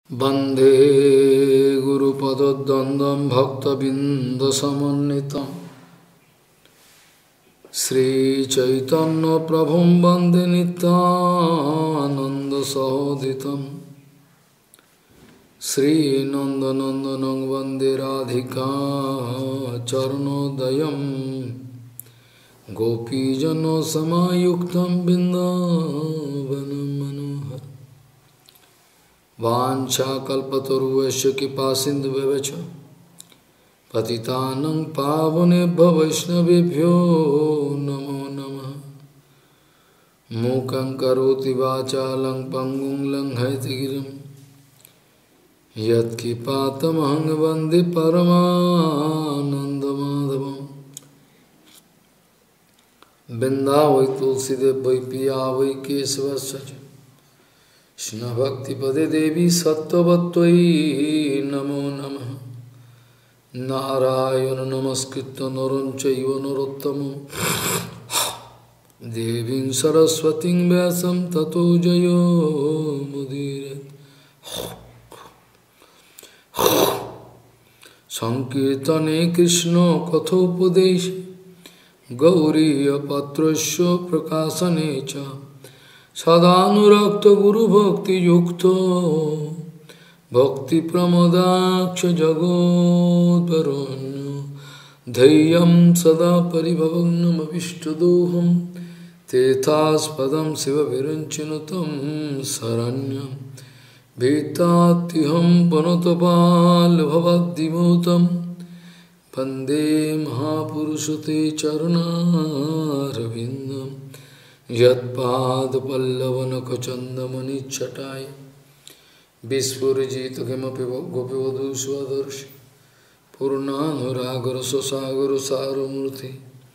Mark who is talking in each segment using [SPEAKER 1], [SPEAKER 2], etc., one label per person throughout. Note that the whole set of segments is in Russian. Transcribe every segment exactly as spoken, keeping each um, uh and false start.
[SPEAKER 1] वंदे गुरुपदद्वन्द्वं भक्तबिंदसमन्वितं श्रीचैतन्यप्रभुं वन्दे नित्यानन्दसहोदितं श्रीनन्दनन्दनं वन्दे राधिका चरणोदयं गोपीजनसमायुक्तं बिन्दावनं मनोहर वाञ्छाकल्पतरुश्च कृपासिन्धुव्यश्च पतितानं पावनेभ्यो वैष्णवेभ्यो नमो नमः। मूकं करोति वाचालं पङ्गुं लङ्घयतिगिरिं यत्कृपातमहं वन्दे परमानन्दमाधवं। बिन्दा वै तुलसीदेव वै पिया वै केशवस्य च कृष्ण भक्ति पदे देवी सत्ववत्त्वयि नमो नमः। नारायण नमस्कृत्य नरं चैव नरोत्तमं देवीं सरस्वतीं व्यासं ततो जयो मुदीरये। संकीर्तने कृष्ण कथोपदेशे गौरीयपत्रस्य प्रकाशने च सदानुरक्त गुरु भक्ति युक्तो भक्ति प्रमोदाक्ष जगोद्वरुण्य धैर्यं सदा परिभवग्नमभिष्टदोहं तीर्थास्पदं शिवविरञ्चिनुतं शरण्यं भीतात्युहं पुनतपाल्भवद्दिमूतं वन्दे महापुरुषते चरणारविन्दं यत्पादपल्लवनखचन्दमनिच्छटाय विस्फुरिजित किमपि गोपीवधू स्वदर्शि पूर्णानुरागरससागरसारमूर्ति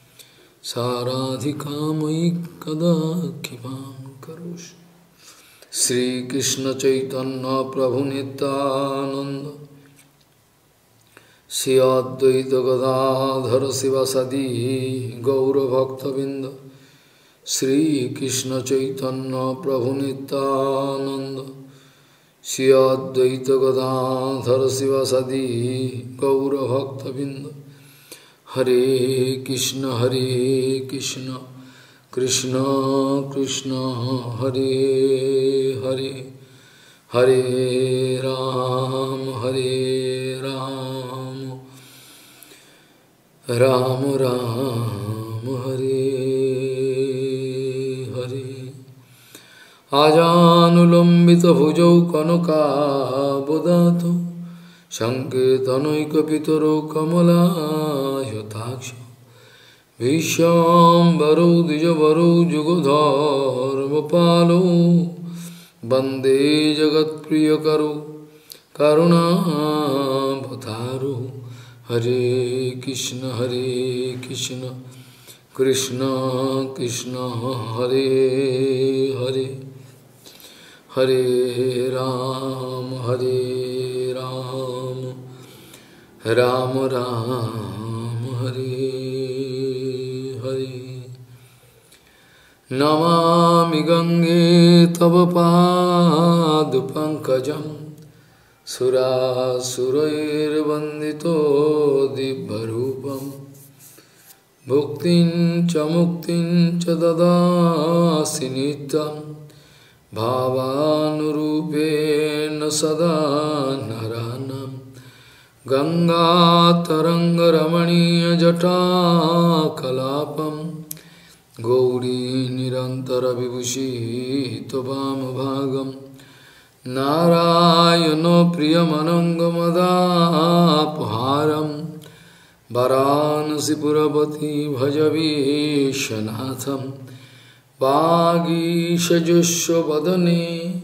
[SPEAKER 1] साराधिकामयि कदा कृपां करोषि। श्रीकृष्ण चैतन्य प्रभु नित्यानन्द श्री अद्वैत गदाधर शिवासादि गौरभक्तबिंद श्रीकृष्ण चैतन्य प्रभु नित्यानंद श्री अद्वैत गदाधर शिवासादि गौरभक्तबिंद। हरे कृष्ण हरे कृष्ण कृष्ण कृष्ण हरे हरे हरे राम हरे राम राम राम हरे आजानुलंबितभुजौ कनकाबदातो संकेतनैकपितरो कमलायताक्षो विश्वाम्बरौ द्विजवरौ जुगधर्मपालो वन्दे जगत्प्रियकरो करुणावतारो। हरे कृष्ण हरे कृष्ण कृष्ण कृष्ण हरे हरे हरे राम हरे राम राम राम हरे हरे। नमामि गंगे तव पादपङ्कजं सुरासुरैर्वन्दितो दिव्यरूपं भुक्तिं च मुक्तिं च ददासि नित्यं भावानुरूपेण सदा नरानं। गंगातरङ्गरमणीयजटाकलापं गौरी निरन्तरविभूषितवामभागं नारायणो प्रियमनङ्गमदापहारं वाराणसीपुरपति भजवीशनाथं। वागीशजुष्व वदने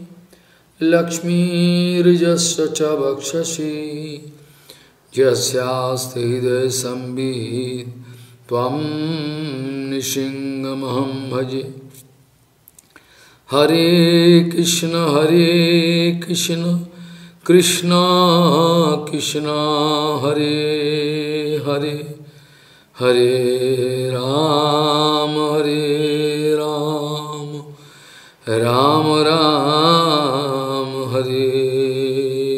[SPEAKER 1] लक्ष्मीर्यस्य च वक्षसि यस्यास्ति हृदये संवित् त्वं नृसिंहमहं भजे। हरे कृष्ण हरे कृष्ण कृष्ण कृष्ण हरे हरे हरे राम हरे राम राम राम हरे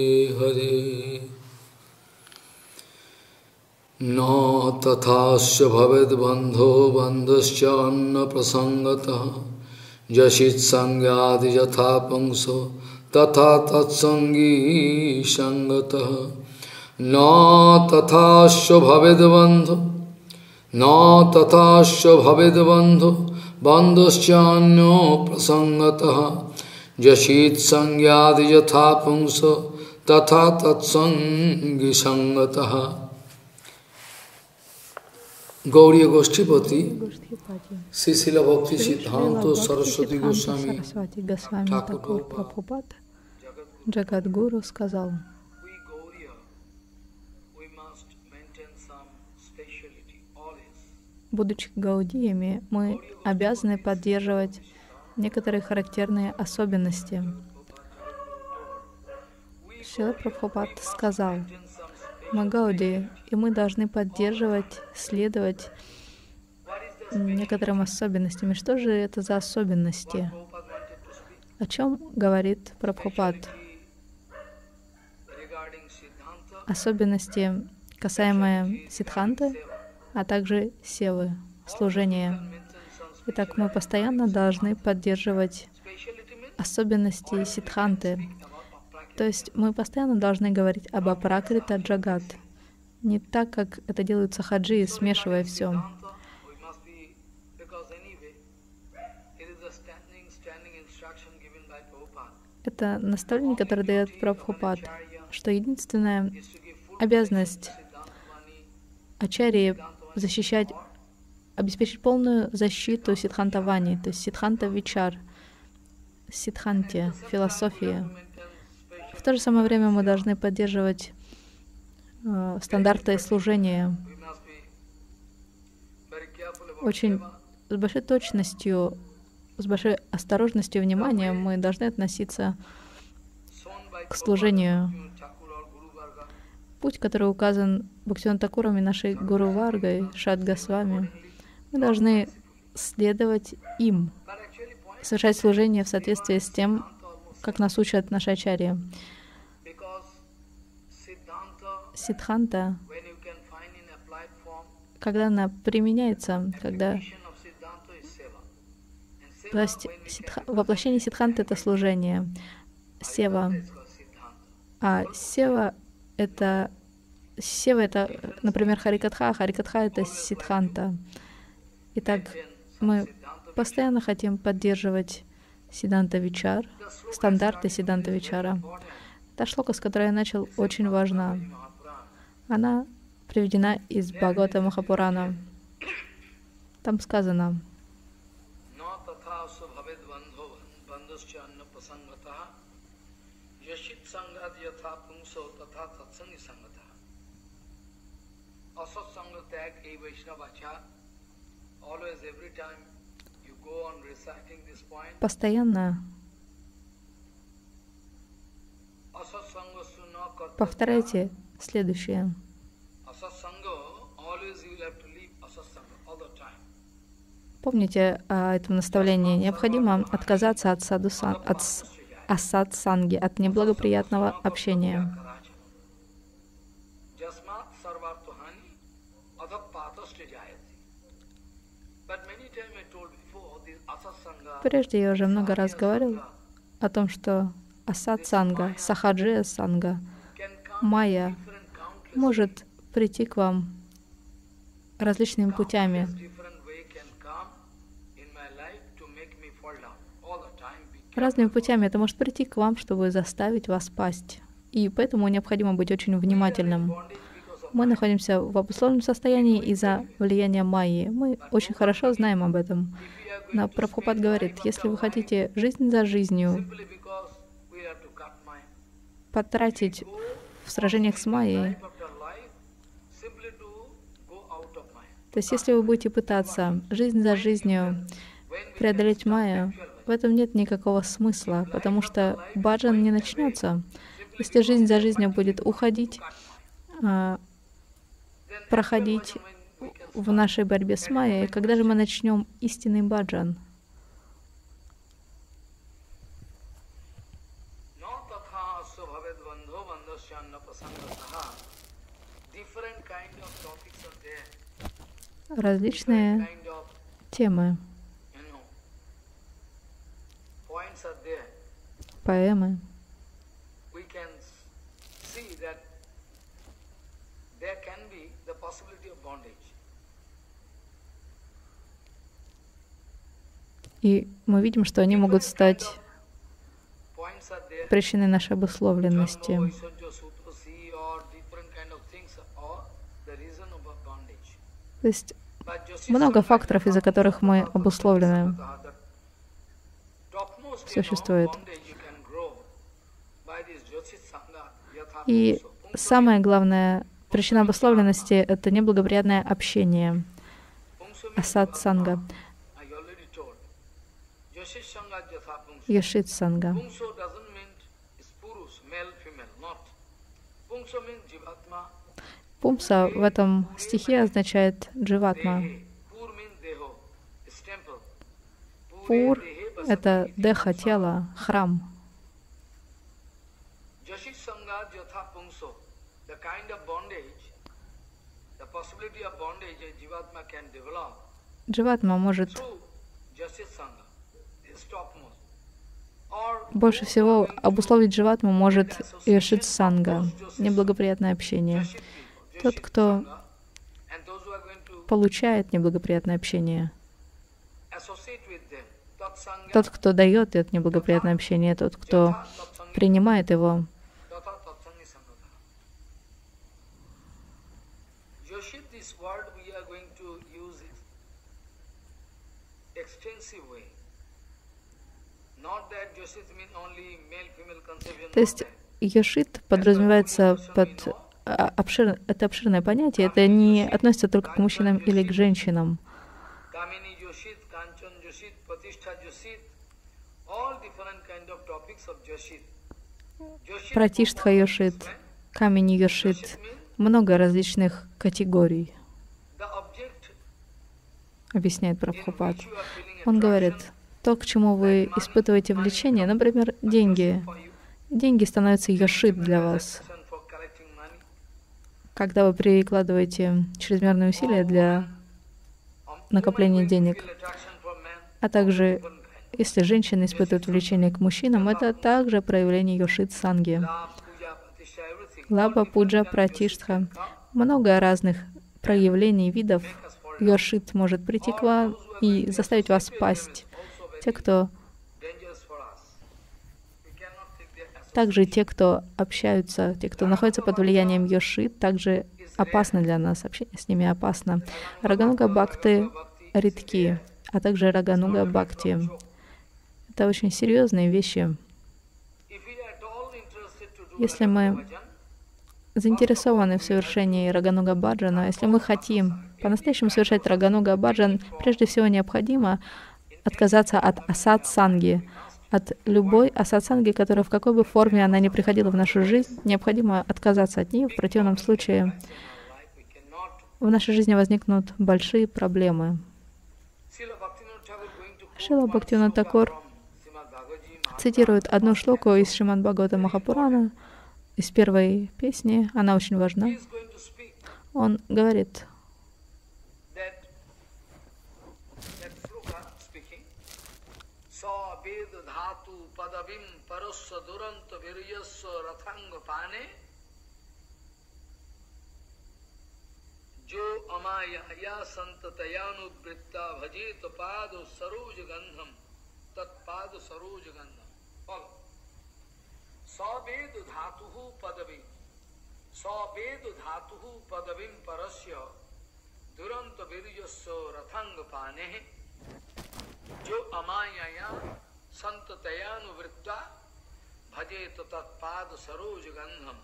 [SPEAKER 1] tathasya bhaved bandho bandhascha anna prasangataha jasit sangyadi yatha pangso tatha tatsangi sangataha na tathasya bhaved bandho na tathasya bhaved bandho bandhascha anna prasangataha jasit sangyadi yatha pangso tatha tatsangi sangataha. Gauriya Goshtipati, Srila Bhakti Siddhanta Saraswati Goswami Thakur
[SPEAKER 2] Прабхупад, Джагадгуру сказал: будучи гаудиями, мы обязаны поддерживать некоторые характерные особенности. Шрила Прабхупад сказал: мы гаудии, и мы должны поддерживать, следовать некоторым особенностям. И что же это за особенности? О чем говорит Прабхупад? Особенности, касаемые сиддханты, а также севы, служения. Итак, мы постоянно должны поддерживать особенности сиддханты. То есть мы постоянно должны говорить об апракрита джагат. Не так, как это делают сахаджи, смешивая все. Это наставление, которое дает Прабхупад, что единственная обязанность ачарьи защищать, обеспечить полную защиту сиддханта вани, то есть сиддханта вичар, сиддханте, философии. В то же самое время мы должны поддерживать э, стандарты служения. Очень с большой точностью, с большой осторожностью и вниманием мы должны относиться к служению. Путь, который указан Бхактивинода Тхакуром и нашей Гуру Варгой, Шад Госвами, мы должны следовать им, совершать служение в соответствии с тем, как нас учат наши ачарьи. Сиддханта, когда она применяется, когда власть, сиддха, воплощение сиддханты — это служение, сева, а сева — это сева — это, например, харикатха, а харикатха — это сиддханта. Итак, мы постоянно хотим поддерживать Сиддханта Вичар, стандарты Сиддханта Вичара. Та шлока, с которой я начал, очень важна. Она приведена из Бхагавата Махапурана. Там сказано: постоянно повторяйте следующее. Помните о этом наставлении. Необходимо отказаться от, саду, от асад-санги, от неблагоприятного общения. Прежде я уже много раз говорил о том, что асад-санга, сахаджия-санга, майя может прийти к вам различными путями. Разными путями это может прийти к вам, чтобы заставить вас пасть. И поэтому необходимо быть очень внимательным. Мы находимся в обусловленном состоянии из-за влияния майи. Мы очень хорошо знаем об этом. Но Прабхупад говорит, если вы хотите жизнь за жизнью потратить в сражениях с майей, то есть если вы будете пытаться жизнь за жизнью преодолеть майю, в этом нет никакого смысла, потому что баджан не начнется. Если жизнь за жизнью будет уходить, проходить в нашей борьбе с майей, когда же мы начнем истинный баджан? Различные темы, поэмы. И мы видим, что они могут стать причиной нашей обусловленности. То есть много факторов, из-за которых мы обусловлены, существует. И самая главная причина обусловленности — это неблагоприятное общение, асад-санга, йошит-санга. Пумса в этом стихе означает дживатма. Пур — это деха, тело, храм. Дживатма может больше всего обусловить дживатму может йошит-санга, неблагоприятное общение. Тот, кто получает неблагоприятное общение, тот, кто дает это неблагоприятное общение, тот, кто принимает его. То есть йошит подразумевается под обшир... это обширное понятие, это не относится только к мужчинам или к женщинам. Пратиштха йошит, камени йошит, много различных категорий, объясняет Прабхупад. Он говорит, то, к чему вы испытываете влечение, например, деньги. Деньги становятся йошит для вас. Когда вы прикладываете чрезмерные усилия для накопления денег, а также если женщины испытывают влечение к мужчинам, это также проявление йошит-санги. Лаба, пуджа, пратиштха. Много разных проявлений, видов йошит может прийти к вам и заставить вас пасть. Те, кто... Также те, кто общаются, те, кто находится под влиянием йошит, также опасно для нас. Общение с ними опасно. Рагануга бхакты редки, а также рагануга бхакти. Это очень серьезные вещи. Если мы заинтересованы в совершении рагануга баджана, если мы хотим по-настоящему совершать рагануга баджан, прежде всего необходимо отказаться от асад-санги, от любой асад-санги, которая в какой бы форме она ни приходила в нашу жизнь, необходимо отказаться от нее. В противном случае в нашей жизни возникнут большие проблемы. Шрила Бхактивинода Такур цитирует одну шлоку из Шримад Бхагавата Махапурана, из первой песни, она очень важна. Он говорит,
[SPEAKER 1] Savedu dhatuhu padavim, savedu dhatuhu padavim parasya, duranta virjasya rathanga panehe, jo amayaya santatayanu vritta, bhajetu tat padu saroja gandham.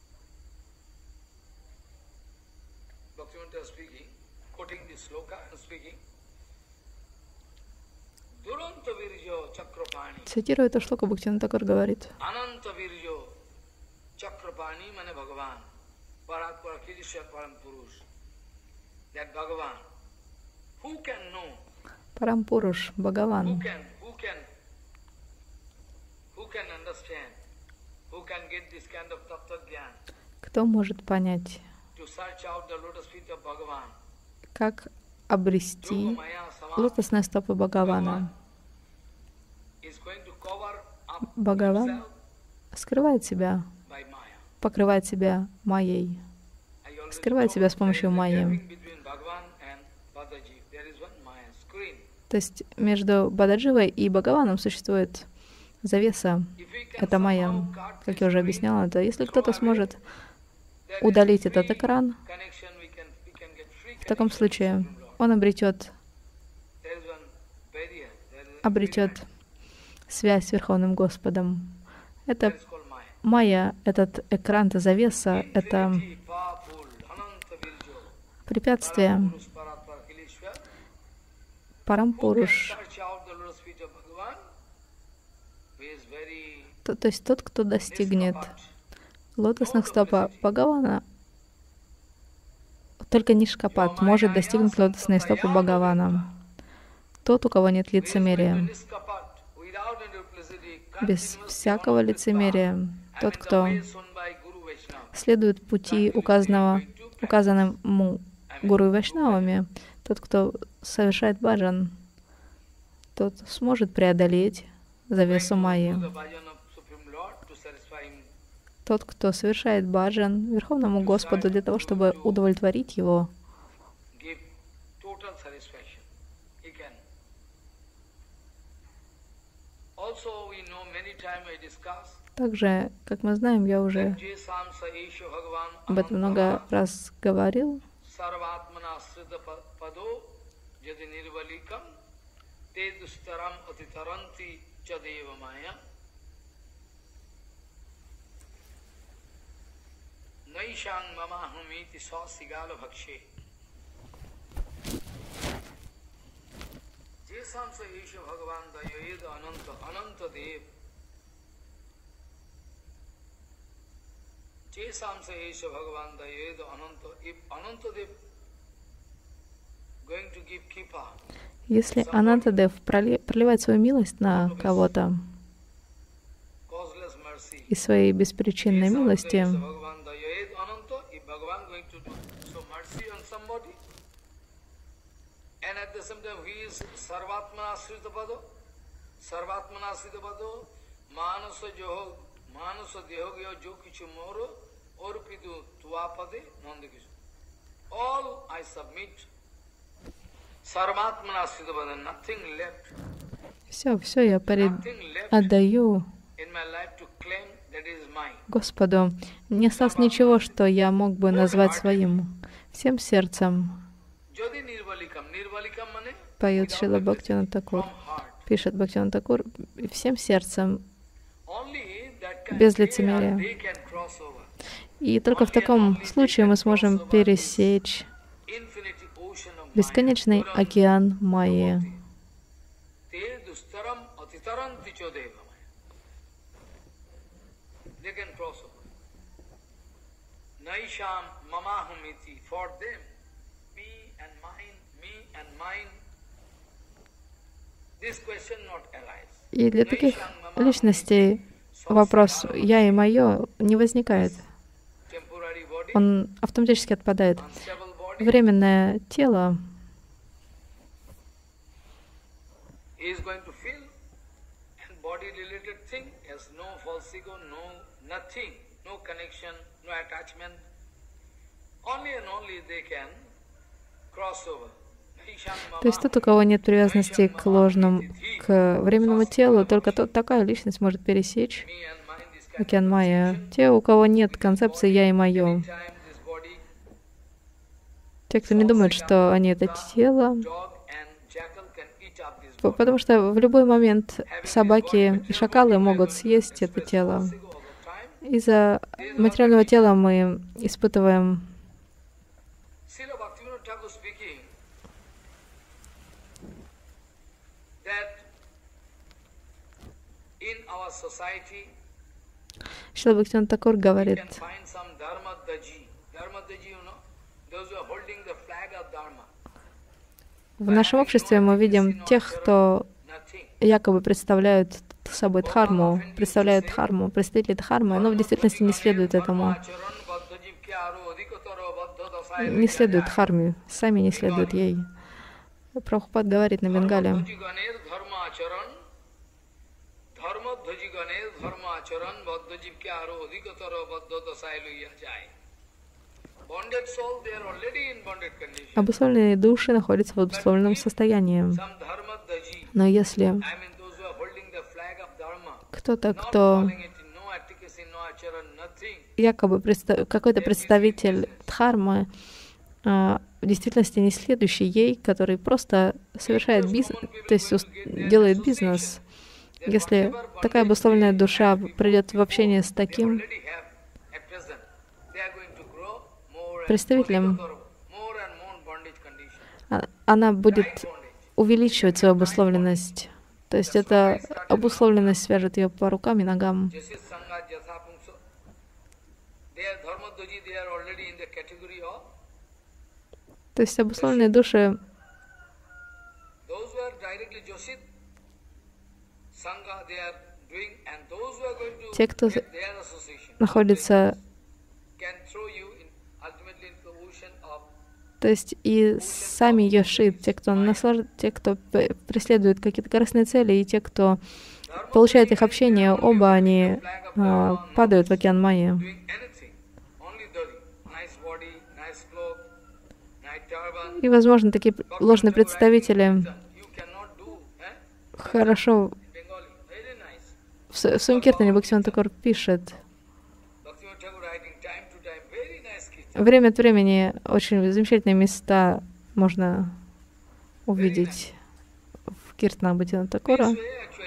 [SPEAKER 1] Bhaktivinoda is speaking, quoting this sloka and speaking.
[SPEAKER 2] Цитирую эту шлоку, Бхактивинода Такур говорит. Парампуруш, Бхагаван. Кто может понять как обрести лотосные стопы Бхагавана. Бхагаван скрывает себя, покрывает себя майей, скрывает себя с помощью майи. То есть между Бададживой и Бхагаваном существует завеса. Это майя, как я уже объясняла. Это если кто-то сможет удалить этот экран, в таком случае он обретет, обретет связь с Верховным Господом. Это майя, этот экран, это завеса, это препятствие. Парампуруш. То, то есть тот, кто достигнет лотосных стоп Бхагавана, только Нишкапат может достигнуть лотосные стопы Бхагавана. Тот, у кого нет лицемерия, без всякого лицемерия, тот, кто следует пути указанного, указанному Гуру и Вайшнавами, тот, кто совершает баджан, тот сможет преодолеть завесу майи. Тот, кто совершает баджан Верховному Господу для того, чтобы удовлетворить Его, также, как мы знаем, я уже об этом много раз говорил,
[SPEAKER 1] Naishang mama humiti sa sigala bhakshe. Jesam sa Esha Bhagavan Dayayeda Ananta Ananta Dev. Jesam sa Esha Bhagavan Dayayeda Ananta. If Ananta Dev going to give kripa,
[SPEAKER 2] если Анантадев проливает свою милость на кого-то из своей беспричинной милости,
[SPEAKER 1] and at the same time he is Sarvatmana Ashrita Pado, Sarvatmana Ashrita Pado, Manasa Joho, Manasa Dehogyo Jokichu Moro, Orpidu Tuapade, Nandakishu. All I submit. Sarvatmana Ashrita Pado, nothing left.
[SPEAKER 2] Все, все я перед... отдаю Господу. Не осталось ничего, что я мог бы назвать своим. Всем сердцем. Поет Шрила Бхактивинода Тхакур. Пишет Бхактивинода Тхакур. Всем сердцем. Без лицемерия. И только в таком случае мы сможем пересечь бесконечный океан майи. И для таких личностей вопрос «я» и «моё» не возникает. Он автоматически отпадает. Временное тело То есть тот, у кого нет привязанности к ложному, к временному телу, только тот, такая личность может пересечь океан майя. Те, у кого нет концепции «я» и «моё», те, кто не думает, что они это тело, потому что в любой момент собаки и шакалы могут съесть это тело. Из-за материального тела мы испытываем Шрила Бхактивинода Тхакур говорит, в нашем обществе мы видим тех, кто якобы представляют собой дхарму, представляют дхарму, представители дхармы, но в действительности не следуют этому. не следуют дхарме, сами не следуют ей. Прабхупад говорит на Бенгале: обусловленные души находятся в обусловленном состоянии. Но если кто-то, кто якобы представ... какой-то представитель дхармы, а, в действительности не следующий ей, который просто совершает бизнес, то есть делает бизнес, если такая обусловленная душа придет в общение с таким представителем, она будет увеличивать свою обусловленность. То есть эта обусловленность свяжет ее по рукам и ногам. То есть обусловленные души, те, кто находится, то есть и сами йошит, те, кто наслаж... те, кто преследует какие-то корыстные цели, и те, кто получает их общение, оба они а, падают в океан майи. И, возможно, такие ложные представители хорошо в своем киртане Бхактивинода Тхакур пишет: время от времени очень замечательные места можно увидеть в киртанах Бхактивинода Тхакура.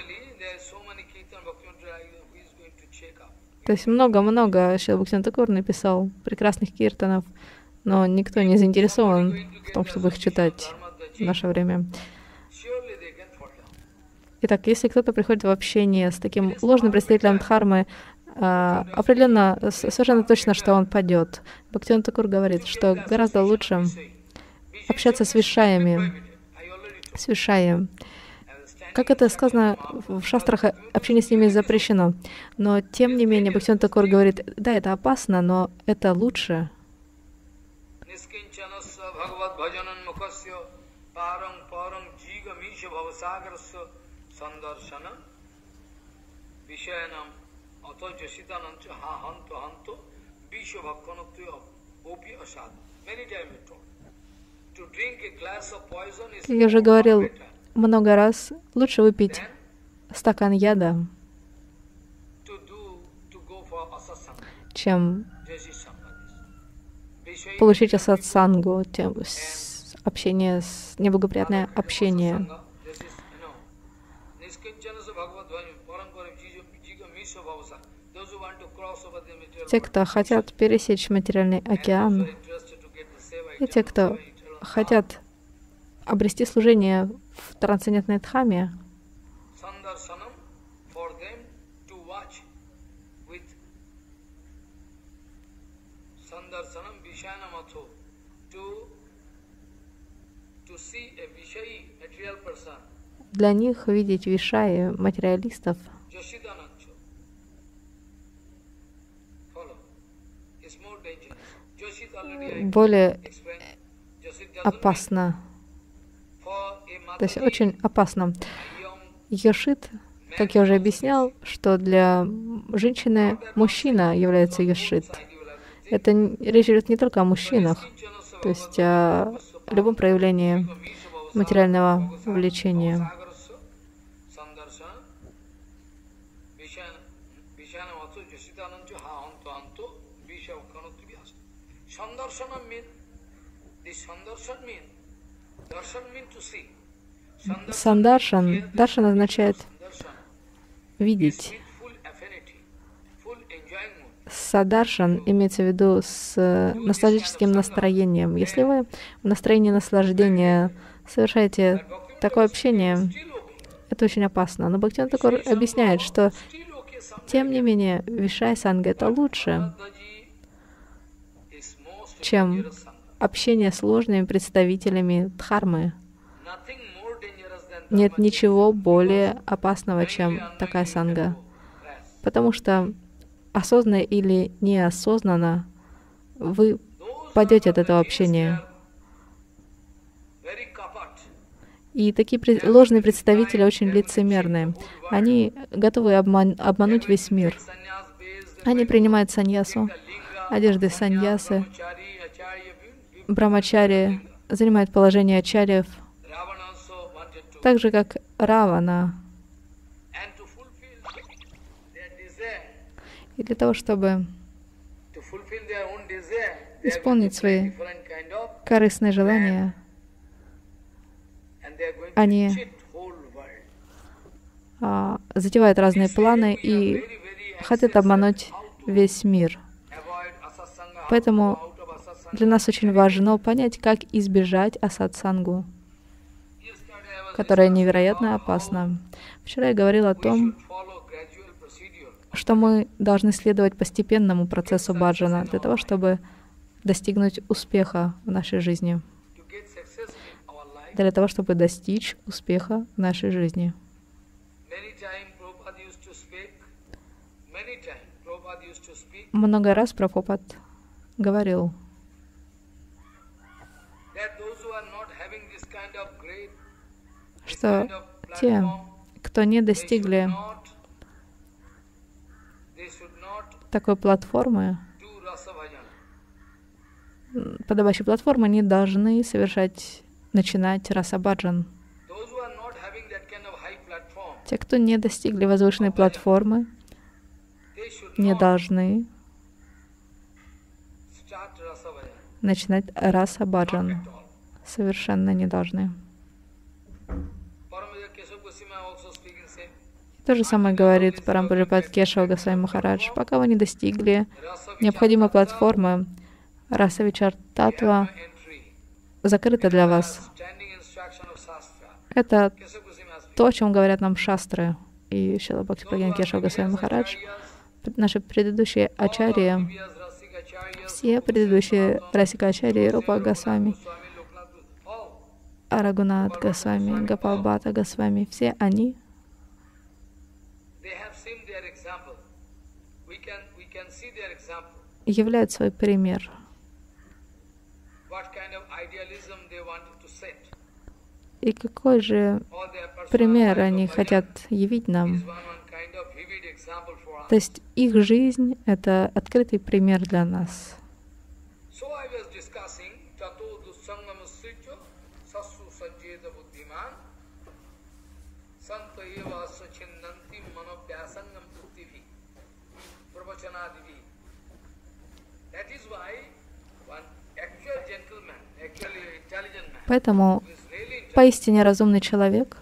[SPEAKER 2] То есть много-много Шрила Бхактивинода Тхакур написал прекрасных киртанов, но никто не заинтересован в том, чтобы их читать в наше время. Итак, если кто-то приходит в общение с таким ложным представителем дхармы, определенно, совершенно точно, что он падет. Бхактивинода Тхакур говорит, что гораздо лучше общаться с вишаями, с вишаем. Как это сказано в шастрах, общение с ними запрещено. Но, тем не менее, Бхактивинода Тхакур говорит: да, это опасно, но это лучше. Я уже говорил много раз, лучше выпить стакан яда, чем получить асатсангу, тем общение, с, неблагоприятное общение. Те, кто хотят пересечь материальный океан, и те, кто хотят обрести служение в трансцендентной дхаме, для них видеть вишаи, материалистов, более опасно. То есть очень опасно. Йошит, как я уже объяснял, что для женщины мужчина является йошит. Это речь идет не только о мужчинах, то есть о любом проявлении материального влечения. Сандаршан, даршан означает видеть. Садаршан имеется в виду с ностальгическим настроением. Если вы в настроении наслаждения совершаете такое общение, это очень опасно. Но Бхактивинода Тхакур объясняет, что тем не менее вишая-санга — это лучше, чем общение с ложными представителями дхармы. Нет ничего более опасного, чем такая санга. Потому что осознанно или неосознанно вы пойдете от этого общения. И такие пред- ложные представители очень лицемерные. Они готовы обман- обмануть весь мир. Они принимают саньясу, одежды саньясы, брамачари, занимают положение ачарьев, так же, как Равана. И для того, чтобы исполнить свои корыстные желания, они а, затевают разные планы и хотят обмануть весь мир. Поэтому для нас очень важно понять, как избежать асатсангу, которая невероятно опасна. Вчера я говорила о том, что мы должны следовать постепенному процессу баджана для того, чтобы достигнуть успеха в нашей жизни. Для того, чтобы достичь успеха в нашей жизни. Много раз Прабхупад говорил, что те, кто не достигли такой платформы, подобающей платформы, не должны совершать, начинать расабаджан. Те, кто не достигли возвышенной платформы, не должны начинать расабаджан. Совершенно не должны. То же самое говорит Парампурипад Кешава Госвами Махарадж. Пока вы не достигли необходимой платформы, Расавичар Татва закрыта для вас. Это то, о чем говорят нам шастры. И Шрила Бхактипрагьян Кешава Госвами Махарадж, наши предыдущие ачарьи, все предыдущие Расика Ачарьи, Рупа Госвами, Рагунат Госвами, Гопал Бхатта Госвами, все они являют свой пример. И какой же пример они хотят явить нам? То есть их жизнь — это открытый пример для нас. Поэтому поистине разумный человек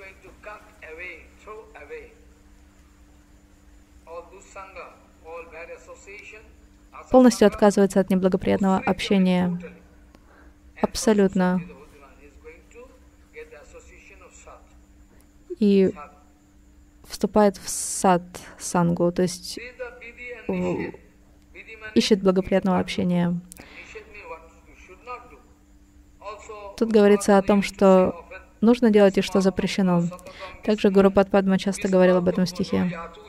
[SPEAKER 2] полностью отказывается от неблагоприятного общения. Абсолютно. И вступает в сат-сангу, то есть в- ищет благоприятного общения. Тут говорится о том, что нужно делать и что запрещено. Также Гуру Падма часто говорил об этом стихе.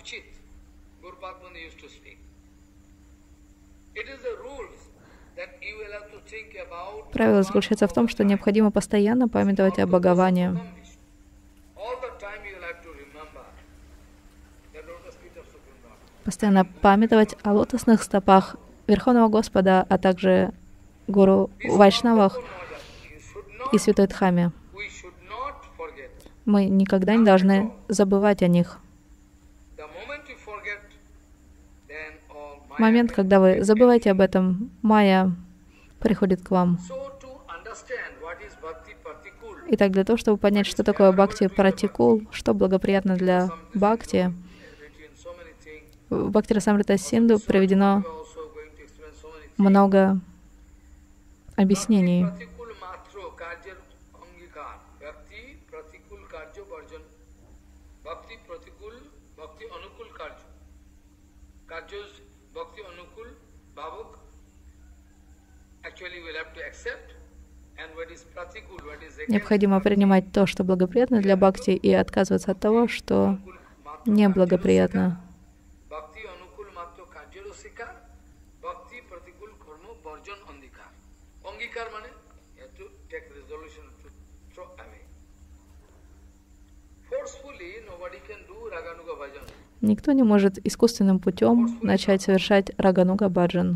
[SPEAKER 2] Правило заключается в том, что необходимо постоянно памятовать о Бхагаване. Постоянно памятовать о лотосных стопах Верховного Господа, а также Гуру Вайшнавах и Святой Дхаме. Мы никогда не должны забывать о них. Момент, когда вы забываете об этом, майя приходит к вам. Итак, для того, чтобы понять, что такое бхакти пратикул, что благоприятно для бхакти, в Бхакти-расамрита Синду приведено много объяснений. Необходимо принимать то, что благоприятно для бхакти, и отказываться от того, что неблагоприятно. Никто не может искусственным путем начать совершать рагануга баджан.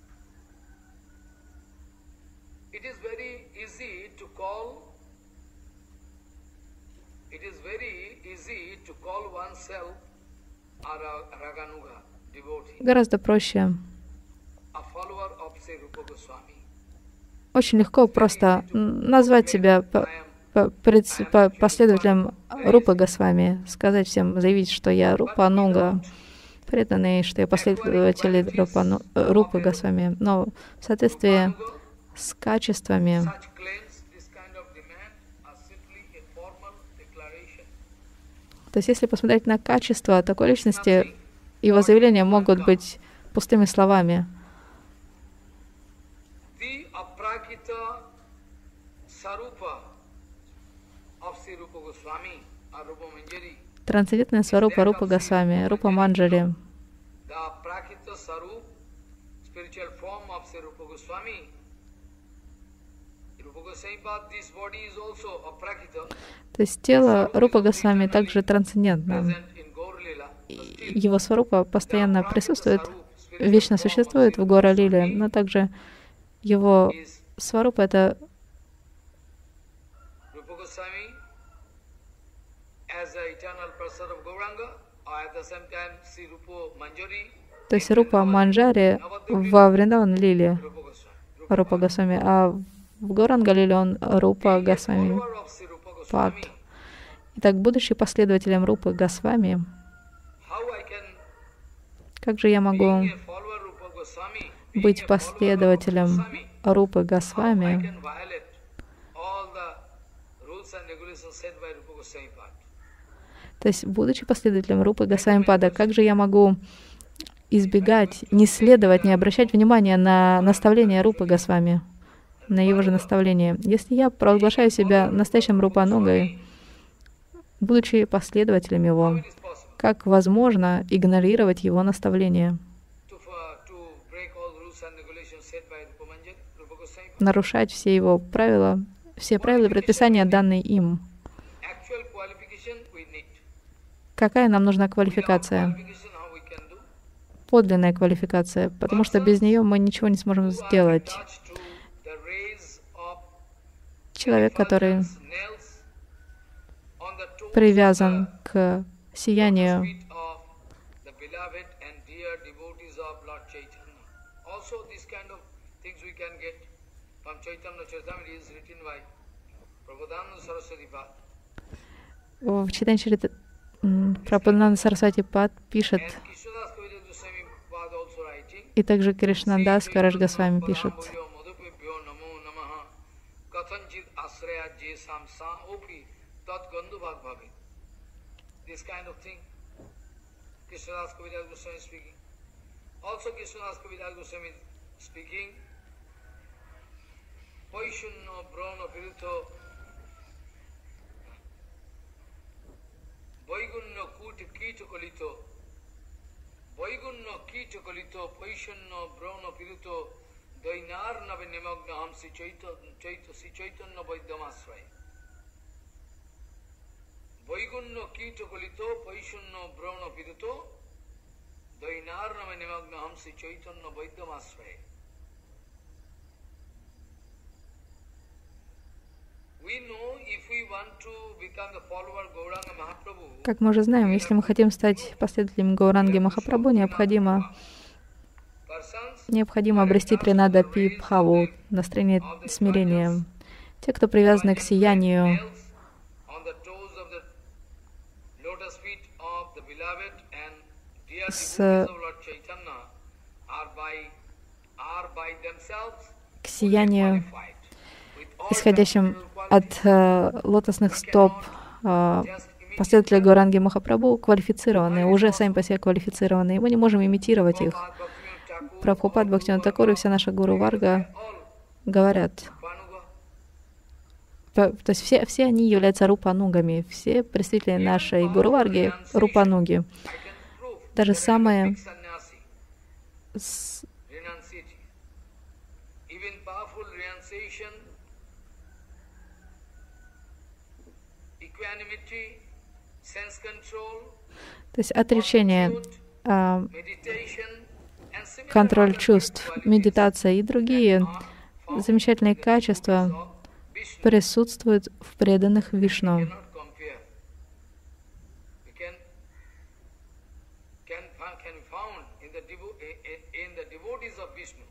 [SPEAKER 2] Гораздо проще. Очень легко просто назвать себя последователем Рупы Госвами, сказать всем, заявить, что я Рупа Ануга, преданный, что я последователь Рупа, Рупы Госвами. Но в соответствии с качествами То есть, если посмотреть на качество такой личности, его заявления могут быть пустыми словами. Трансцендентная сварупа Рупа Госвами, Рупа Манджари. То есть тело Рупа Госвами также трансцендентно. Его сварупа постоянно присутствует, вечно существует в Гора Лиле, но также его сварупа — это то есть Рупа Манджари во Вриндаван Лиле Рупа Госвами, а в Гауранга Лиле он Рупа Госвами Пад. Итак, будучи последователем Рупы Госвами, как же я могу быть последователем Рупы Госвами, то есть, будучи последователем Рупы Госвами Пада, как же я могу избегать, не следовать, не обращать внимания на наставления Рупы Госвами, на его же наставления? Если я провозглашаю себя настоящим Рупанугой, будучи последователем его, как возможно игнорировать его наставления, нарушать все его правила, все правила и предписания, данные им? Какая нам нужна квалификация? Подлинная квалификация, потому что без нее мы ничего не сможем сделать. Человек, который привязан к сиянию в Чайтанья Чаритамрите Прабхупада Сарасвати Пад пишет, и также Кришнадас Караш Госвами пишет,
[SPEAKER 1] Boigunno kuti kito kolito, boigunno kito kolito, poishunno brahno pirito, doinar nave nimagna ham si chaito, chaito si chaitanna vaidyamasray. Boigunno kito kolito, poishunno brahno pirito, doinar nave nimagna ham si chaitanna vaidyamasray.
[SPEAKER 2] Как мы уже знаем, если мы хотим стать последователем Гауранги Махапрабху, необходимо, необходимо обрести тринада пи бхаву, настроение смирения. Те, кто привязаны к сиянию с, к сиянию, исходящим от э, лотосных стоп э, последователей Гауранги Махапрабху, квалифицированные, уже сами по себе квалифицированные. Мы не можем имитировать их. Прабхупад, Бхактивинода Тхакур и вся наша Гуру Варга говорят, то, то есть все, все они являются рупанугами, все представители нашей Гуру Варги рупануги. Даже самые с,
[SPEAKER 1] even powerful renunciation, equanimity, sense control,
[SPEAKER 2] То есть отречение, а,
[SPEAKER 1] meditation, and similar
[SPEAKER 2] контроль
[SPEAKER 1] wonderful
[SPEAKER 2] чувств,
[SPEAKER 1] qualities
[SPEAKER 2] медитация и другие
[SPEAKER 1] are found
[SPEAKER 2] замечательные
[SPEAKER 1] in the
[SPEAKER 2] качества
[SPEAKER 1] devotees of Vishnu.
[SPEAKER 2] присутствуют в преданных
[SPEAKER 1] We
[SPEAKER 2] Вишну.
[SPEAKER 1] cannot compare. We can can fo- can be found in the devo- in in the devotees of Vishnu.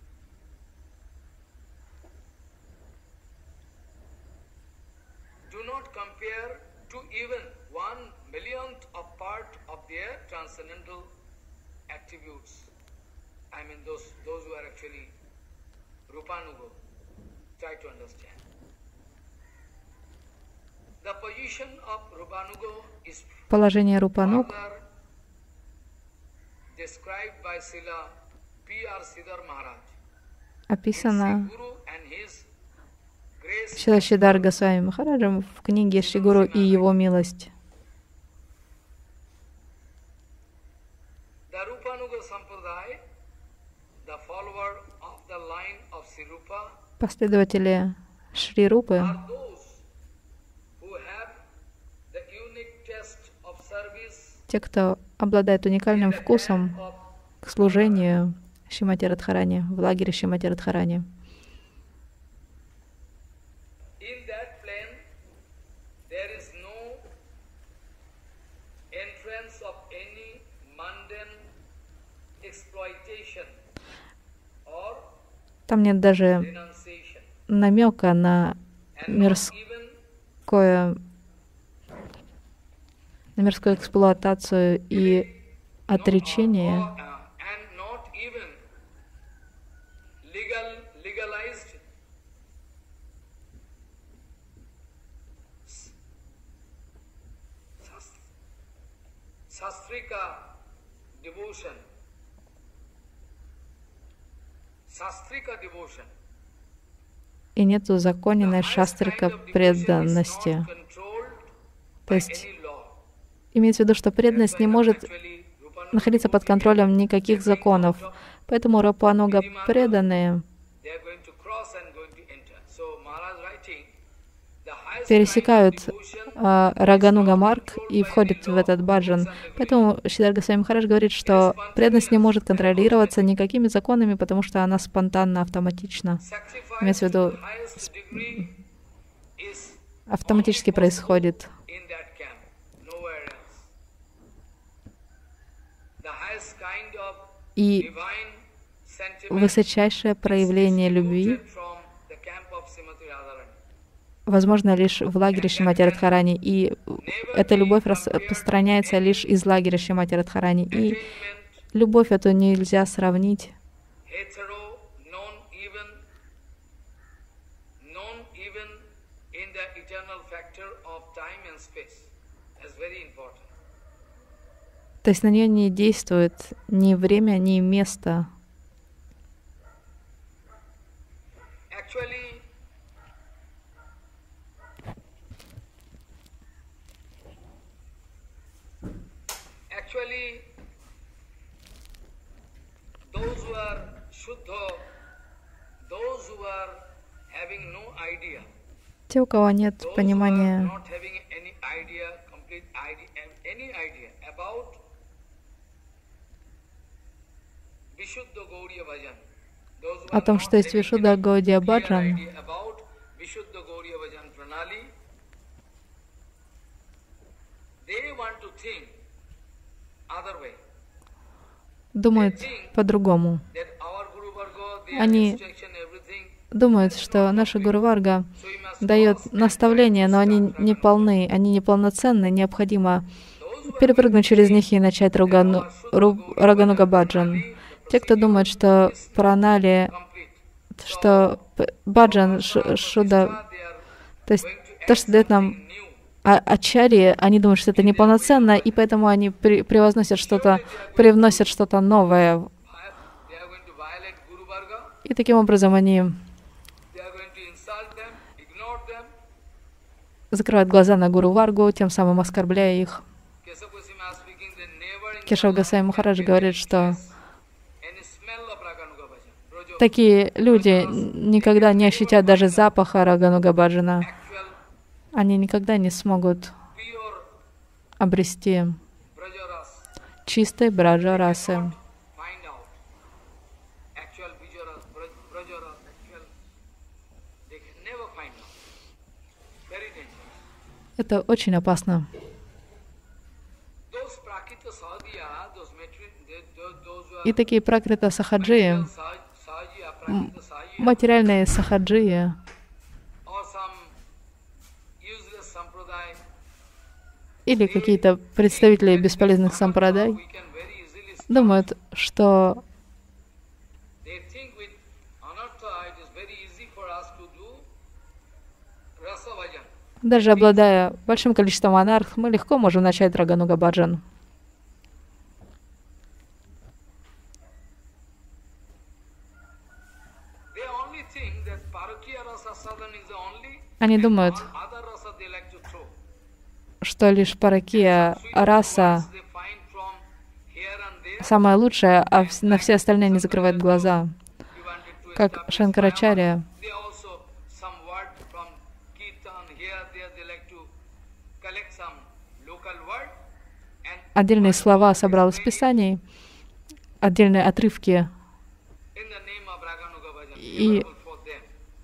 [SPEAKER 1] Do not compare to even one millionth of part of their transcendental attributes. I mean those those who are actually Rupanuga. Try to understand. The position of Rupanuga is
[SPEAKER 2] Положение Рупануг
[SPEAKER 1] further described by Srila P R Siddhar Maharaj.
[SPEAKER 2] описано
[SPEAKER 1] Guru and his grace.
[SPEAKER 2] Шрила Сиддхар Госвами Махараджем в книге Шри Гуру и его милость.
[SPEAKER 1] The Rupanuga Sampradaya, the follower of the line of Sri Rupa,
[SPEAKER 2] Последователи Шри Рупы
[SPEAKER 1] are those who have the unique taste of service
[SPEAKER 2] те, кто обладает уникальным вкусом
[SPEAKER 1] of
[SPEAKER 2] к служению Шримати Радхарани, в лагере Шримати Радхарани.
[SPEAKER 1] in that plane there is no entrance of any mundane exploitation or
[SPEAKER 2] Там нет даже
[SPEAKER 1] renunciation
[SPEAKER 2] намека на
[SPEAKER 1] and not
[SPEAKER 2] мирское,
[SPEAKER 1] even
[SPEAKER 2] на мирскую эксплуатацию и
[SPEAKER 1] or,
[SPEAKER 2] отречение,
[SPEAKER 1] or, uh, and not even legal legalized s- sas- sastrika devotion sastrika devotion.
[SPEAKER 2] и нет узаконенной
[SPEAKER 1] The highest
[SPEAKER 2] шастрика
[SPEAKER 1] kind of devotion is
[SPEAKER 2] преданности.
[SPEAKER 1] not controlled
[SPEAKER 2] То
[SPEAKER 1] by
[SPEAKER 2] есть
[SPEAKER 1] any law.
[SPEAKER 2] имеется в виду, что преданность не может
[SPEAKER 1] Actually, Rupananda
[SPEAKER 2] находиться под контролем никаких законов. Поэтому Рупануга преданные
[SPEAKER 1] they are going to cross and going to enter. So Maharaj writing, the highest
[SPEAKER 2] пересекают
[SPEAKER 1] kind of devotion
[SPEAKER 2] а, Рагануга Марг и входят в этот баджан. Поэтому Сиддхар Госвами Махарадж говорит, что преданность не может контролироваться никакими законами, потому что она спонтанна, автоматична.
[SPEAKER 1] sacrifice
[SPEAKER 2] Имеется в
[SPEAKER 1] to
[SPEAKER 2] виду,
[SPEAKER 1] the highest degree is
[SPEAKER 2] автоматически происходит.
[SPEAKER 1] in that camp, nowhere else. The highest kind of
[SPEAKER 2] И
[SPEAKER 1] divine sentiment
[SPEAKER 2] высочайшее проявление любви
[SPEAKER 1] rooted from the camp of Srimati Radharani.
[SPEAKER 2] возможно лишь в лагере Шримати Радхарани, и эта любовь распространяется лишь из лагеря Шримати Радхарани. И
[SPEAKER 1] Attainment,
[SPEAKER 2] любовь эту нельзя сравнить
[SPEAKER 1] hetero, known even, known even in the eternal factor of time and space. That's very important.
[SPEAKER 2] То есть на нее не действует ни время, ни место.
[SPEAKER 1] Actually, actually, those who are Shuddha, those who are having no idea,
[SPEAKER 2] Те, у кого нет
[SPEAKER 1] those who are
[SPEAKER 2] понимания,
[SPEAKER 1] not having any idea, complete idea, any idea about Vishuddha Gauriya Bhajan, those who
[SPEAKER 2] о
[SPEAKER 1] are
[SPEAKER 2] том,
[SPEAKER 1] not
[SPEAKER 2] что есть
[SPEAKER 1] having
[SPEAKER 2] Вишудда
[SPEAKER 1] any
[SPEAKER 2] Гаудия
[SPEAKER 1] clear
[SPEAKER 2] Баджан,
[SPEAKER 1] idea about Vishuddha Gauriya Bhajan Pranali, they want to think other way.
[SPEAKER 2] думают по-другому.
[SPEAKER 1] That our Guru Varga, their
[SPEAKER 2] Они
[SPEAKER 1] instruction, everything,
[SPEAKER 2] думают, что наша Гуру Варга
[SPEAKER 1] so we must
[SPEAKER 2] дает
[SPEAKER 1] cross
[SPEAKER 2] наставления, но они не полны, они неполноценны, необходимо перепрыгнуть через них и начать Ругану, Ру, Рагануга Баджан. Те, кто думает, что Пранали,
[SPEAKER 1] complete.
[SPEAKER 2] что п- Баджан, ш- Шуда,
[SPEAKER 1] They are
[SPEAKER 2] то есть
[SPEAKER 1] going to
[SPEAKER 2] то, что дает нам
[SPEAKER 1] new.
[SPEAKER 2] а- ачарьи, они думают, что это неполноценно, и поэтому они при- превозносят что-то, привносят что-то новое.
[SPEAKER 1] They are going to violate Guru Varga.
[SPEAKER 2] И таким образом они
[SPEAKER 1] They are going to insult them, ignore them.
[SPEAKER 2] закрывают глаза на Гуру Варгу, тем самым оскорбляя их.
[SPEAKER 1] Keshav Goswami speaking, they never in
[SPEAKER 2] Кешав
[SPEAKER 1] their
[SPEAKER 2] Госвами
[SPEAKER 1] life
[SPEAKER 2] Махарадж
[SPEAKER 1] can
[SPEAKER 2] говорит,
[SPEAKER 1] taste
[SPEAKER 2] что
[SPEAKER 1] any smell of Raganuga Bhajan, Brojo
[SPEAKER 2] такие люди никогда не ощутят даже запаха Рагануга Баджана.
[SPEAKER 1] actual
[SPEAKER 2] Они никогда не смогут
[SPEAKER 1] pure
[SPEAKER 2] обрести
[SPEAKER 1] Brajaras.
[SPEAKER 2] чистой браджа
[SPEAKER 1] They
[SPEAKER 2] расы.
[SPEAKER 1] cannot find out actual Brajaras, Braj- Brajaras, actual. They can never find out. Very dangerous.
[SPEAKER 2] Это очень опасно.
[SPEAKER 1] Those Prakita Sahadiya, those materi- they- those- those who are
[SPEAKER 2] И такие пракрита сахаджии,
[SPEAKER 1] material Sah- Sahajiya, Prakita Sahajiya,
[SPEAKER 2] материальные сахаджии,
[SPEAKER 1] or some useless sampradaya,
[SPEAKER 2] или какие-то представители бесполезных сампрадай,
[SPEAKER 1] we can very easily start.
[SPEAKER 2] думают, что
[SPEAKER 1] They think with anartha it is very easy for us to do rasa bhajan.
[SPEAKER 2] даже обладая большим количеством анарх, мы легко можем начать Рагануга Баджан.
[SPEAKER 1] They only think that parakya rasa sadhan is the only,
[SPEAKER 2] Они думают,
[SPEAKER 1] other rasa they like to throw.
[SPEAKER 2] что лишь паракия раса
[SPEAKER 1] They find from here and there.
[SPEAKER 2] самая лучшая, а вс- на все остальные они закрывают глаза.
[SPEAKER 1] We wanted to
[SPEAKER 2] Как
[SPEAKER 1] establish
[SPEAKER 2] Шанкарачарья,
[SPEAKER 1] They also some word from kirtan here there they like to collect some local word and
[SPEAKER 2] отдельные слова собрал из Писаний, отдельные отрывки,
[SPEAKER 1] in the name of Raganuga Bhajan,
[SPEAKER 2] И-
[SPEAKER 1] favorable for them.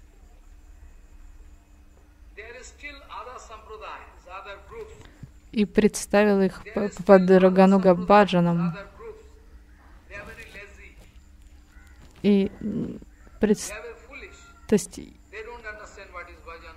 [SPEAKER 1] There is still other sampradayas, other groups,
[SPEAKER 2] и представил их п- под Рагануга Баджаном.
[SPEAKER 1] other groups. They are very lazy,
[SPEAKER 2] И м, пред-
[SPEAKER 1] they are very foolish.
[SPEAKER 2] то есть
[SPEAKER 1] They don't understand what is bhajan.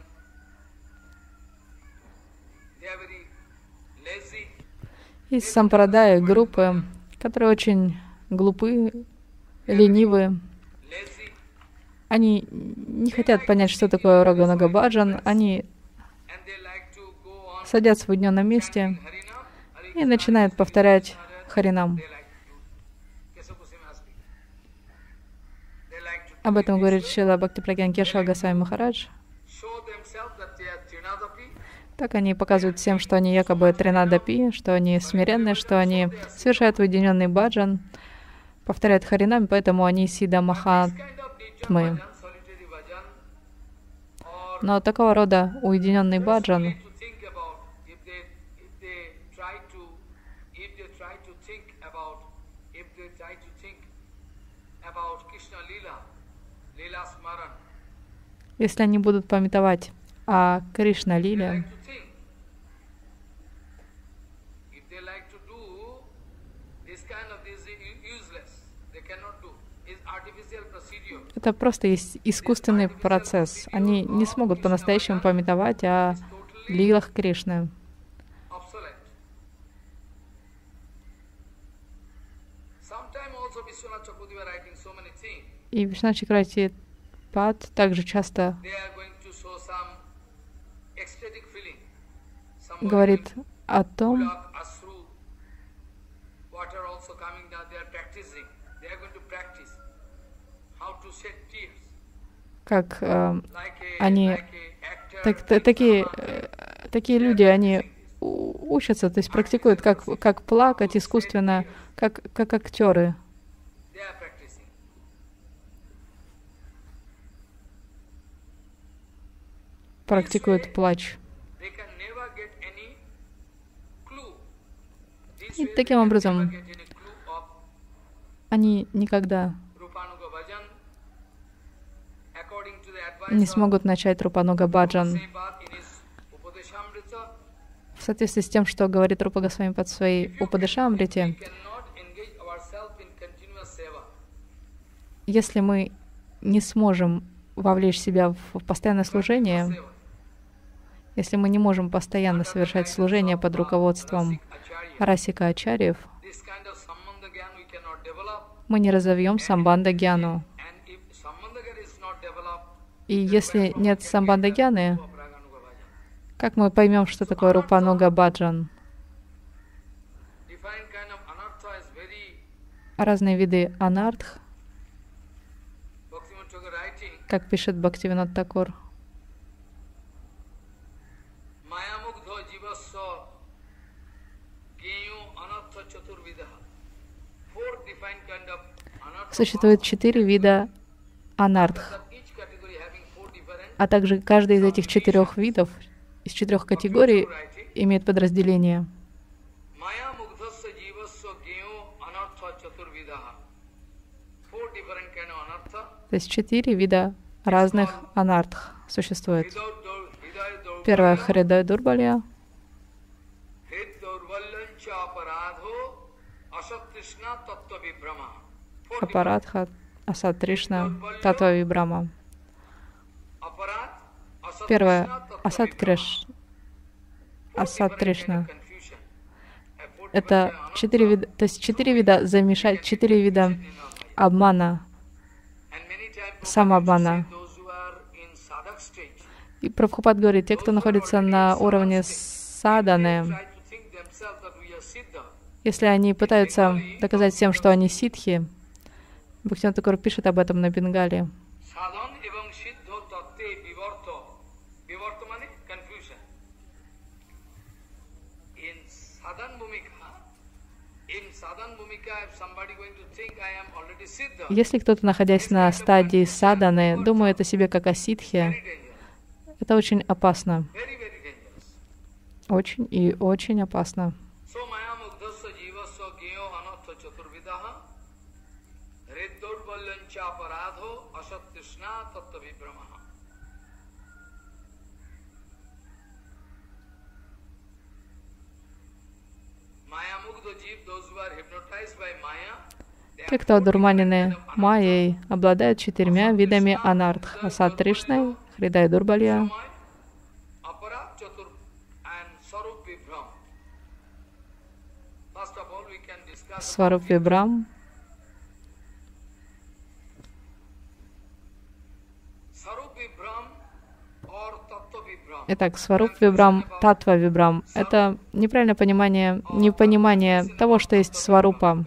[SPEAKER 1] They are very lazy.
[SPEAKER 2] есть сампрадаи, группы, которые очень глупы, ленивы.
[SPEAKER 1] Lazy,
[SPEAKER 2] Они не хотят понять, что такое Рагануга Баджан. Они
[SPEAKER 1] and they like to go on
[SPEAKER 2] садятся в уединенном месте
[SPEAKER 1] Harinam, Hare
[SPEAKER 2] и
[SPEAKER 1] Krishna,
[SPEAKER 2] начинают повторять Харинам.
[SPEAKER 1] they like to do. Kesava Goswami has speaking. They like to do
[SPEAKER 2] Об этом
[SPEAKER 1] it
[SPEAKER 2] говорит
[SPEAKER 1] this way,
[SPEAKER 2] Шрила Бхактипрагьян Кешава Госвами Махарадж.
[SPEAKER 1] show themselves that they are Trinadapi,
[SPEAKER 2] Так они показывают всем, что они якобы тринадапи, что они смиренны, что они совершают уединенный баджан, повторяют Харинам, поэтому они Сида
[SPEAKER 1] this
[SPEAKER 2] Махатмы.
[SPEAKER 1] kind of nitya bhajan, solitary bhajan, or
[SPEAKER 2] Но такого рода уединенный баджан,
[SPEAKER 1] need to think about if they if they try to if they try to think about if they try to think about Krishna Lila, Lila Smaran,
[SPEAKER 2] если они будут памятовать о Кришна
[SPEAKER 1] they
[SPEAKER 2] Лиле,
[SPEAKER 1] like to think. If they like to do this kind of this is useless, they cannot do. It's artificial procedure.
[SPEAKER 2] это просто есть искусственный процесс. Они не смогут по-настоящему памятовать о лилах Кришны.
[SPEAKER 1] Obsolete. Sometime also Vishwanath Chakravarti writing so many things.
[SPEAKER 2] И Вишна Чакрати Пад также часто
[SPEAKER 1] They are going to show some ecstatic feeling. Somebody
[SPEAKER 2] говорит
[SPEAKER 1] will
[SPEAKER 2] о том,
[SPEAKER 1] pull up ashru, water also coming down. They are practicing. They are going to practice how to shed tears.
[SPEAKER 2] как э,
[SPEAKER 1] Like a,
[SPEAKER 2] Они-
[SPEAKER 1] like a actor.
[SPEAKER 2] так, та- такие, э, такие люди, они у- учатся, то есть практикуют, как, как плакать искусственно, как, как актеры.
[SPEAKER 1] They are practicing.
[SPEAKER 2] Практикуют плач.
[SPEAKER 1] They can never get any clue. This
[SPEAKER 2] И
[SPEAKER 1] way
[SPEAKER 2] таким
[SPEAKER 1] they can
[SPEAKER 2] образом
[SPEAKER 1] never get any clue of
[SPEAKER 2] они никогда
[SPEAKER 1] Rupanuga Bhajan. According to the advice
[SPEAKER 2] не
[SPEAKER 1] of
[SPEAKER 2] смогут начать Рупануга Баджан
[SPEAKER 1] Prabhupada in his Upadeshamrita,
[SPEAKER 2] в соответствии с тем, что говорит Рупа Госвами под своей
[SPEAKER 1] if you
[SPEAKER 2] Упадешамрите.
[SPEAKER 1] we cannot engage ourselves in continuous seva.
[SPEAKER 2] Если мы не сможем вовлечь себя в постоянное служение,
[SPEAKER 1] Seva.
[SPEAKER 2] если мы не можем постоянно совершать служение под руководством
[SPEAKER 1] Rasik Acharya.
[SPEAKER 2] Расика Ачарьев,
[SPEAKER 1] This kind of sambandha gyan we cannot develop.
[SPEAKER 2] мы не разовьем самбанда гьяну.
[SPEAKER 1] And if sambandha gyan is not developed,
[SPEAKER 2] И если нет самбанда гьяны,
[SPEAKER 1] of Raganuga Bhajan.
[SPEAKER 2] как мы поймем, что такое Рупануга Баджан?
[SPEAKER 1] Different kind of anartha is very
[SPEAKER 2] Разные виды анартх,
[SPEAKER 1] Bhaktivinoda Thakur writing.
[SPEAKER 2] как пишет Бхактивинод Такур.
[SPEAKER 1] Mayamugdha jivasya geyo anartha chaturvidaha. Four different kind of anartha.
[SPEAKER 2] Существует четыре вида анартх. А также каждый из этих четырех видов, из четырех категорий, имеет подразделение. То есть четыре вида разных анартх существует. Первое — хридай дурбалья. Апарадха, асад тришна, татва вибрама. Первое — асад криш, асад тришна. Это четыре вида, то есть четыре вида замешать, четыре вида обмана, самообмана. И Прабхупад говорит, те, кто находится на уровне садханы, если они пытаются доказать всем, что они ситхи, Бхактивинода Тхакур пишет об этом на Бенгале. Если кто-то, находясь на стадии садханы, думает о себе как о ситхе, это очень опасно. Очень и очень опасно. Те, кто одурманены майей, обладают четырьмя видами анартх: асад тришной, хридай дурбалья, сваруп вибрам. Итак, сваруп вибрам, татва вибрам — это неправильное понимание, непонимание того, что есть сварупа.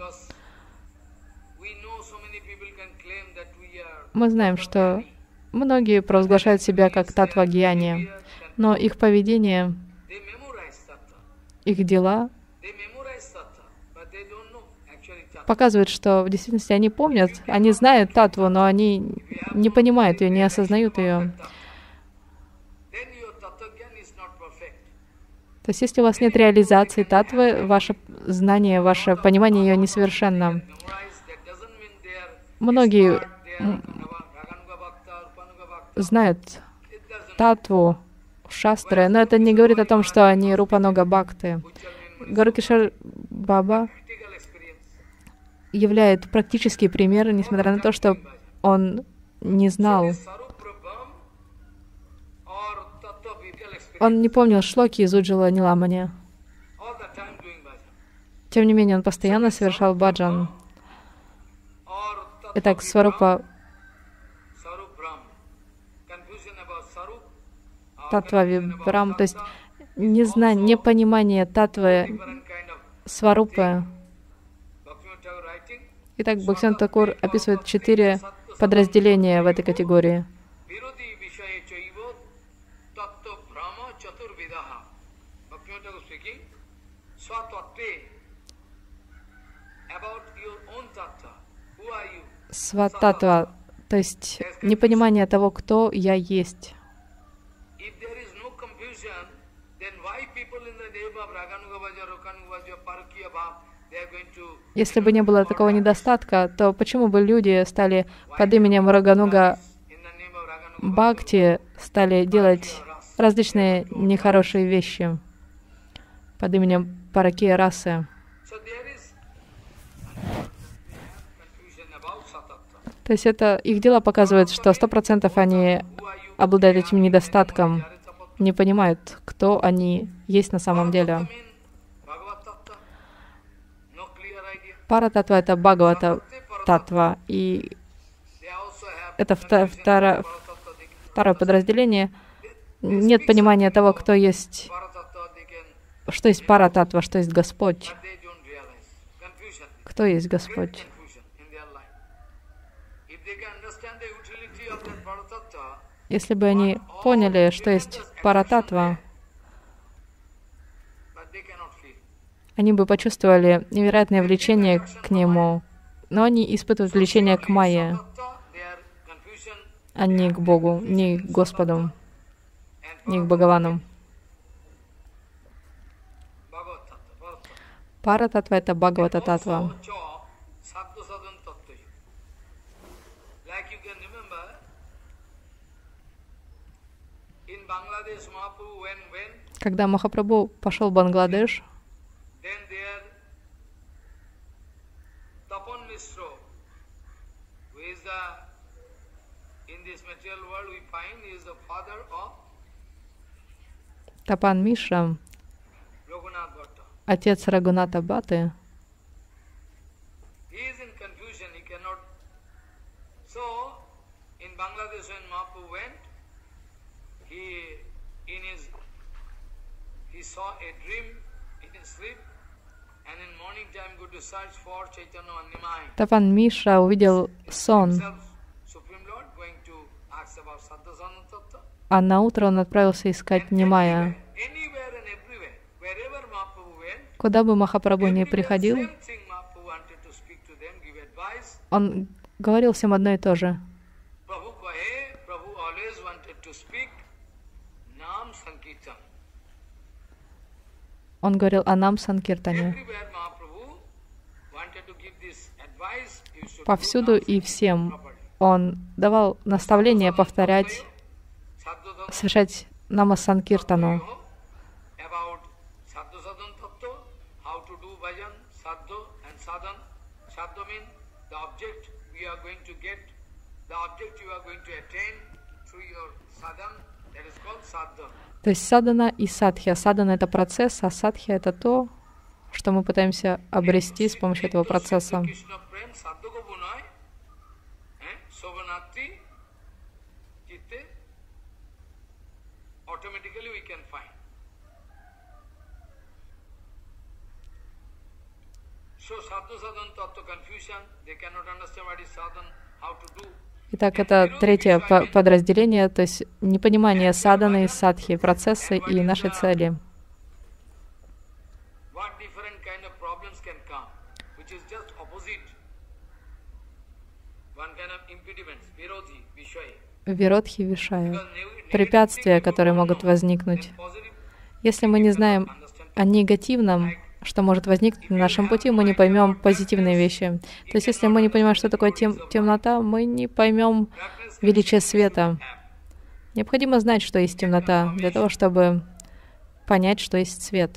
[SPEAKER 2] Мы знаем, что многие провозглашают себя как татва-гьяни, но их поведение, их дела показывают, что в действительности они помнят, они знают татву, но они не понимают ее, не осознают ее. То есть, если у вас нет реализации татвы, ваше знание, ваше понимание ее несовершенно. Многие знают татву, шастры, но это не говорит о том, что они рупанога бхакты. Горакишар Баба являет практический пример, несмотря на то, что он не знал. Он не помнил шлоки из Уджала Ниламани. Тем не менее, он постоянно совершал баджан. Итак, сварупа татва вибрам, то есть незнание, непонимание татвы сварупы. Итак, Бхактивинода Тхакур описывает четыре подразделения в этой категории. Свататва, то есть непонимание того, кто я есть. Если бы не было такого недостатка, то почему бы люди стали под именем Рагануга Бхакти стали делать различные нехорошие вещи под именем Паракия расы? То есть это их дела показывают, что сто процентов они обладают этим недостатком, не понимают, кто они есть на самом деле. Пара-татва — это Бхагавата татва, и это второе, второе подразделение. Нет понимания того, кто есть, что есть пара-татва, что есть Господь. Кто есть Господь? Если бы они поняли, что есть пара-татва, они бы почувствовали невероятное влечение к нему, но они испытывают влечение к майе. а не к Богу, не к Господу, не к Бхагавану. Пара-татва — это Бхагавата-татва. Когда Махапрабху пошел в Бангладеш, Тапан Мишра, отец Рагуната Бхатты, Тапан Мишра увидел сон, а на утро он отправился искать Нимая. Куда бы Махапрабху ни приходил, он говорил всем одно и то же. Он говорил о нам Санкиртане. Повсюду и всем он давал наставления повторять, совершать нама Санкиртану. То есть садхана и садхья. Садхана — это процесс, а садхья — это то, что мы пытаемся обрести с помощью этого процесса. Итак, это третье подразделение, то есть непонимание садханы, садхи, процесса и нашей цели. Виродхи вишая, препятствия, которые могут возникнуть. Если мы не знаем о негативном, что может возникнуть на нашем пути, мы не поймем позитивные вещи. То есть, если мы не понимаем, что такое тем, темнота, мы не поймем величие света. Необходимо знать, что есть темнота, для того, чтобы понять, что есть свет.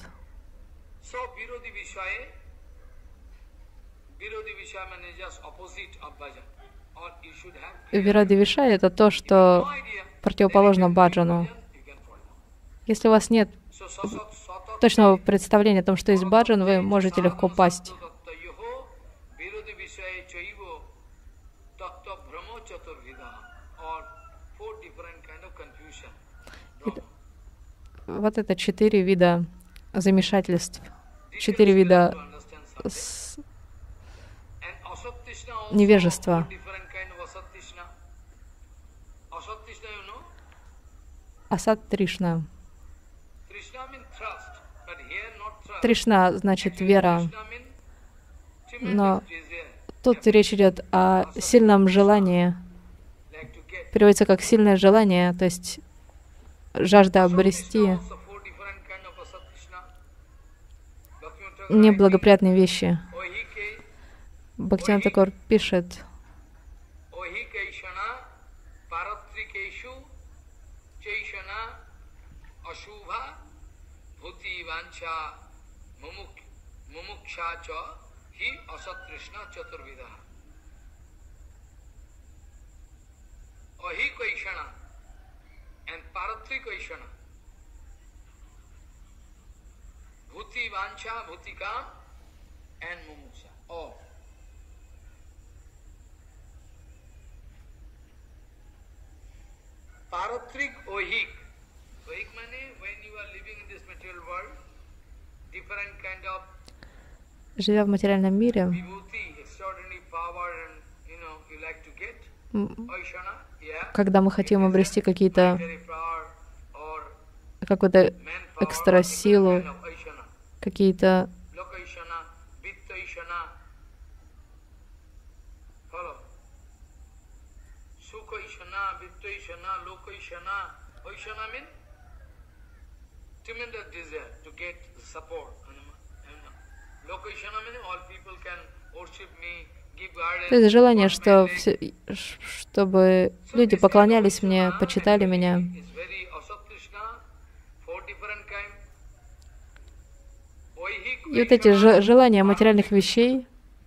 [SPEAKER 2] Вироди вишая — это то, что противоположно баджану. Если у вас нет точного представления о том, что есть баджан, вы можете легко пасть. Вот это четыре вида замешательств, четыре вида невежества. Асад Тришна. Тришна значит вера, но тут речь идет о сильном желании. Переводится как сильное желание, то есть жажда обрести неблагоприятные вещи. Бхактивинода Тхакур пишет:
[SPEAKER 1] Paratrik ohik. Ohik means when you are living in this material world, different kind of
[SPEAKER 2] живя в материальном мире, когда мы хотим обрести какие-то какую-то экстра силу, какие-то
[SPEAKER 1] Vaishana, Vittvaishana, Lokaishana. Vaishana means tremendous desire to get support. Lokaishana means all people can worship me, give guidance.
[SPEAKER 2] То есть желание, что все, чтобы люди поклонялись мне, почитали меня. И вот эти желания материальных вещей,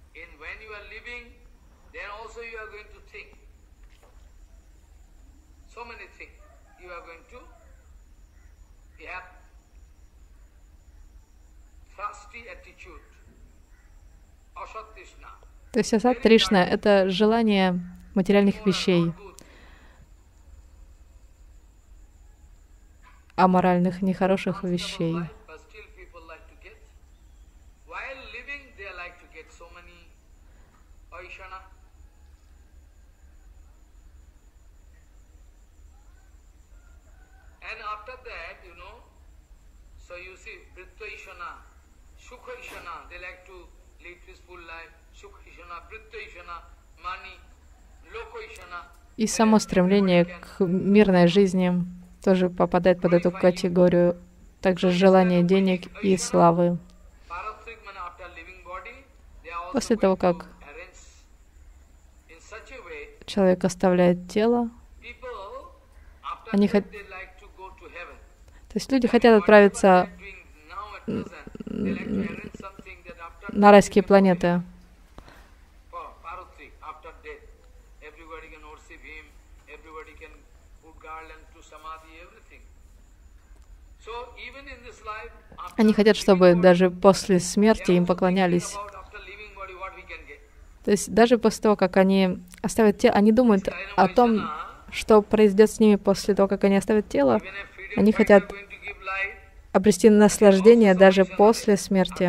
[SPEAKER 2] то есть асат тришна — это желание материальных вещей, аморальных, нехороших вещей. И само стремление к мирной жизни тоже попадает под эту категорию. Также желание денег и славы. После того, как человек оставляет тело, они хот... то есть люди хотят отправиться на райские планеты. Они хотят, чтобы даже после смерти им поклонялись. То есть даже после того, как они оставят тело, они думают о том, что произойдет с ними после того, как они оставят тело. Они хотят обрести наслаждение даже после смерти.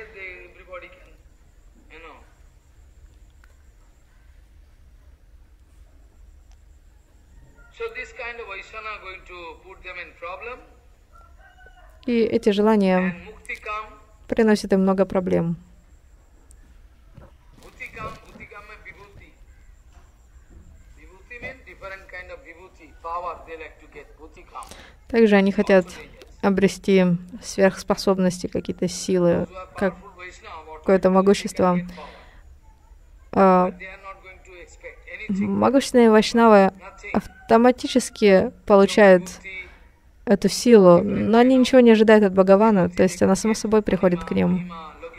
[SPEAKER 2] И эти желания приносят им много проблем. Также они хотят обрести сверхспособности, какие-то силы, как какое-то могущество. Могущественные вайшнавы автоматически получают эту силу, но они ничего не ожидают от Бхагавана, то есть она само собой приходит к ним.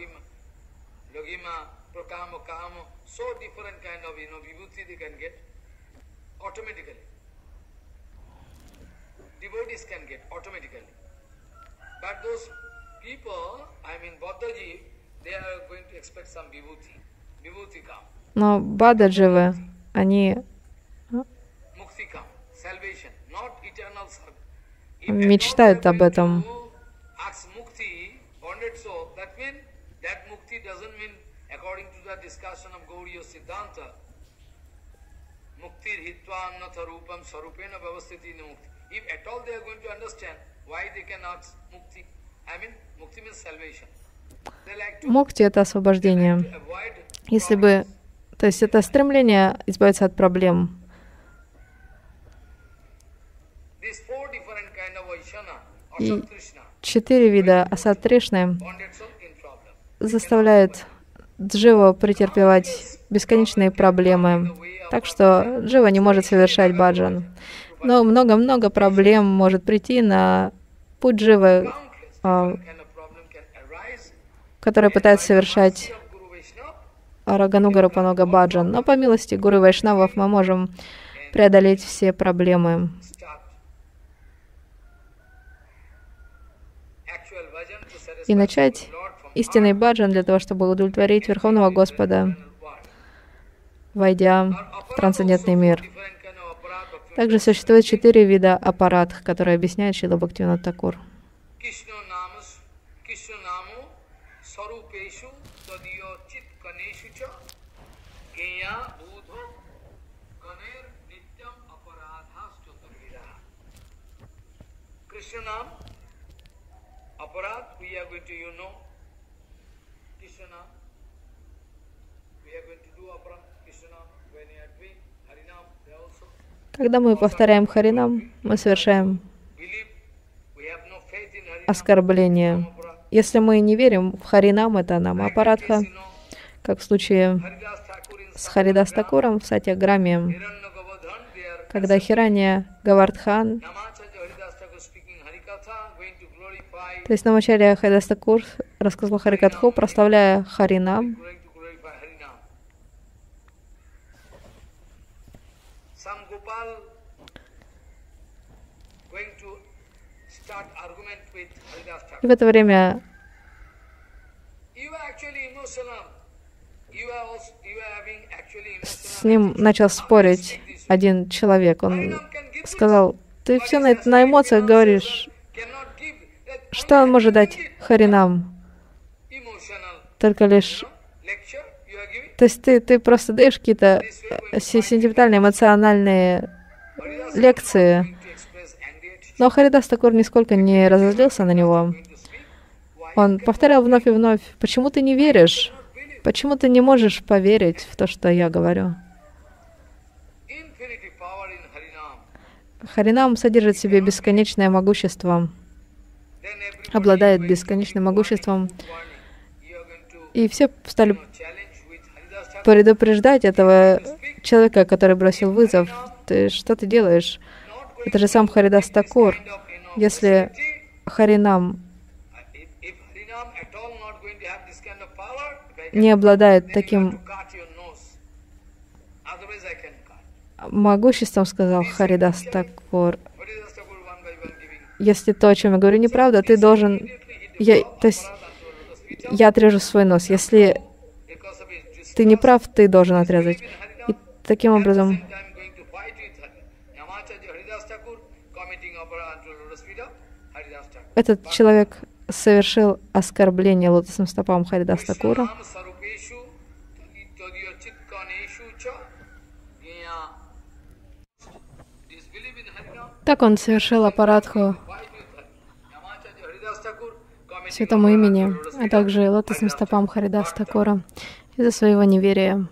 [SPEAKER 2] Но бададживы, они мечтают об этом. Мукти — это освобождение. Если бы, то есть это стремление избавиться от проблем. И четыре вида асат тришны заставляют дживу претерпевать бесконечные проблемы. Так что джива не может совершать баджан. Но много-много проблем может прийти на путь дживы, который пытается совершать Рагануга Рупануга баджан. Но по милости Гуру Вайшнавов мы можем преодолеть все проблемы. И начать истинный баджан для того, чтобы удовлетворить Верховного Господа, войдя в трансцендентный мир. Также существует четыре вида аппарат, которые объясняет Шрила Бхактивинода Такур.
[SPEAKER 1] Aparat, we are going to, you know, Krishna. We are going to do aparat, Krishna, when you are doing Harinam, they also.
[SPEAKER 2] Когда мы повторяем Харинам, мы совершаем оскорбление. Если мы не верим в Харинам, это Намапарадха, как в случае с Харидас Такуром в Сатьяграме, когда Хиранья Гавардхан, то есть Намачарья Харидас Такур рассказал Харикатху, прославляя Харинам. И в это время с ним начал спорить один человек. Он сказал: ты все на, это, на эмоциях говоришь. Что он может дать Харинам? Только лишь... То есть ты, ты просто даешь какие-то сентиментальные, эмоциональные лекции. Но Харидас Такур нисколько не разозлился на него. Он повторял вновь и вновь: почему ты не веришь? Почему ты не можешь поверить в то, что я говорю? Харинам содержит в себе бесконечное могущество, обладает бесконечным могуществом. И все стали предупреждать этого человека, который бросил вызов. Ты что ты делаешь? Это же сам Харидас Такур. Если Харинам не обладает таким могуществом, сказал Харидас Такур, если то, о чем я говорю, неправда, ты должен... Я, то есть я отрежу свой нос. Если ты не прав, ты должен отрезать. И таким образом этот человек совершил оскорбление лотосным стопам Харидас Такура. Так он совершил аппаратху святому имени, а также лотосным стопам Харидас Такура из-за своего неверия.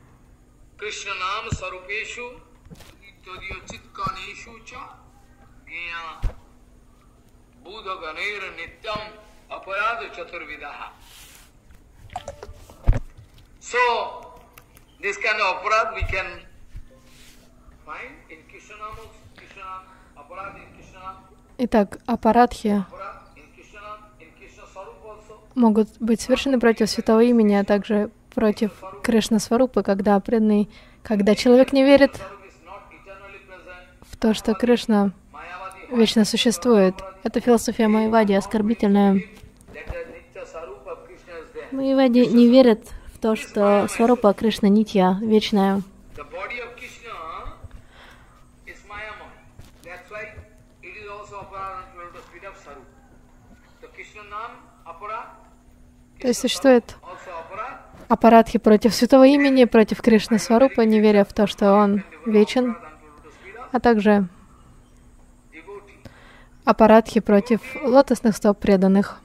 [SPEAKER 2] Итак, аппаратхи могут быть совершены против святого имени, а также против Кришна-сварупы, когда преданный, когда человек не верит в то, что Кришна вечно существует. Это философия Майявади, оскорбительная. Майявади не верят в то, что сварупа Кришна нитья, вечная. То есть существует аппаратхи против святого имени, против Кришны Сварупы, не веря в то, что он вечен, а также аппаратхи против лотосных стоп преданных.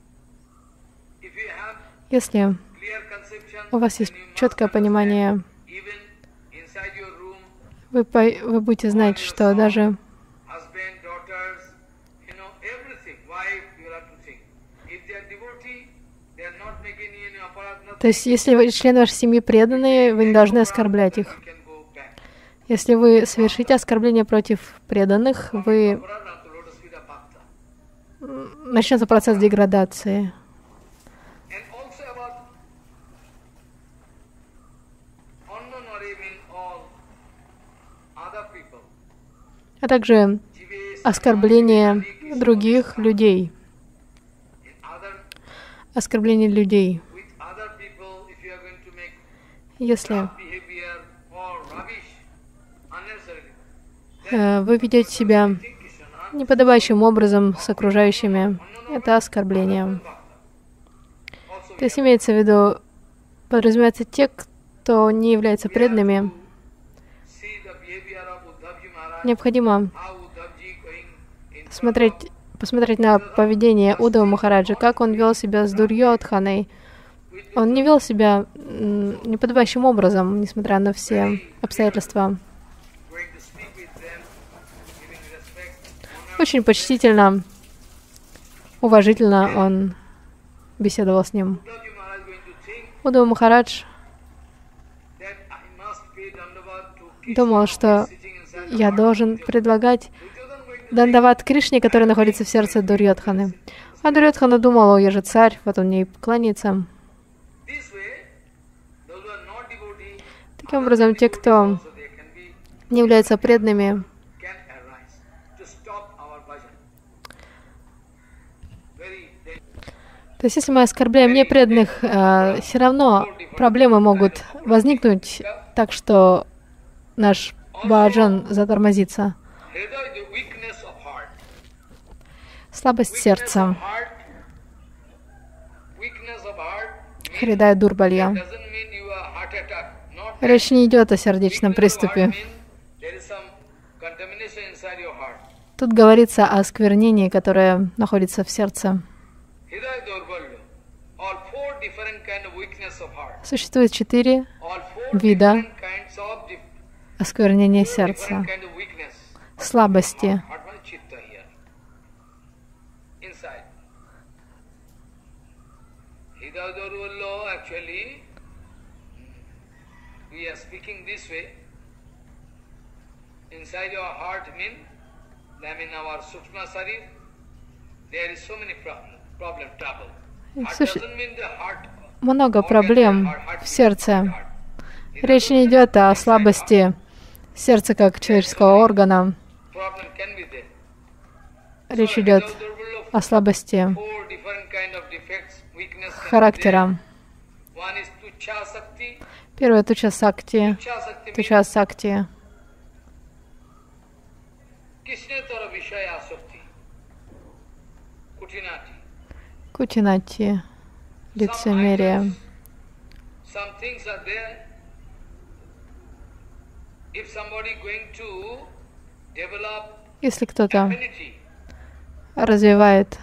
[SPEAKER 2] Если у вас есть четкое понимание, вы, по, вы будете знать, что даже То есть, если вы, члены вашей семьи преданные, вы не должны оскорблять их. Если вы совершите оскорбление против преданных, вы начнется процесс деградации. А также оскорбление других людей. Оскорбление людей. Если э, вы ведете себя неподобающим образом с окружающими, это оскорбление. То есть имеется в виду, подразумевается те, кто не является преданными. Необходимо смотреть, посмотреть на поведение Уддава Махараджа, как он вел себя с Дурьодханой. Он не вел себя неподобающим образом, несмотря на все обстоятельства. Очень почтительно, уважительно он беседовал с ним. Удава Махарадж думал, что я должен предлагать дандават Кришне, который находится в сердце Дурьодханы. А Дурьодхана думал, о, я же царь, вот он мне кланяется. Таким образом, те, кто не являются преданными, то есть, если мы оскорбляем непреданных, э, все равно проблемы могут возникнуть, так что наш баджан затормозится. Слабость сердца. Хридай Дурбалья. Речь не идет о сердечном приступе. Тут говорится о осквернении, которое находится в сердце. Существует четыре вида осквернения сердца, слабости. Суще... Много проблем в сердце. Речь не идет о слабости сердца как человеческого органа. Речь идет о слабости характера. Первое — туча сакти. Туча сакти. Кутинати. Лицемерие. Если кто-то развивает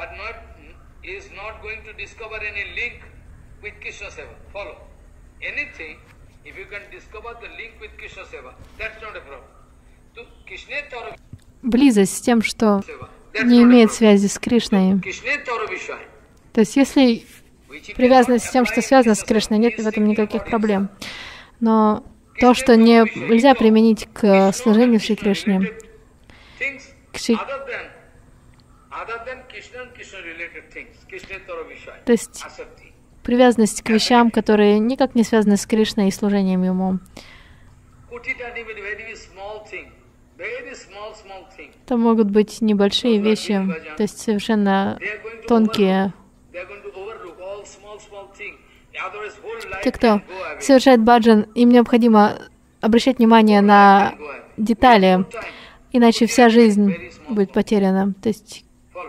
[SPEAKER 2] близость с тем, что не имеет связи с Кришной. То есть, если привязанность с тем, что связано с Кришной, нет в этом никаких проблем. Но то, что не, нельзя применить к служению Шри Кришне, к Шри... то есть привязанность к вещам, которые никак не связаны с Кришной и служением Ему. Это могут быть небольшие вещи, то есть совершенно тонкие. Те, кто совершает баджан, им необходимо обращать внимание на детали, иначе вся жизнь будет потеряна. То есть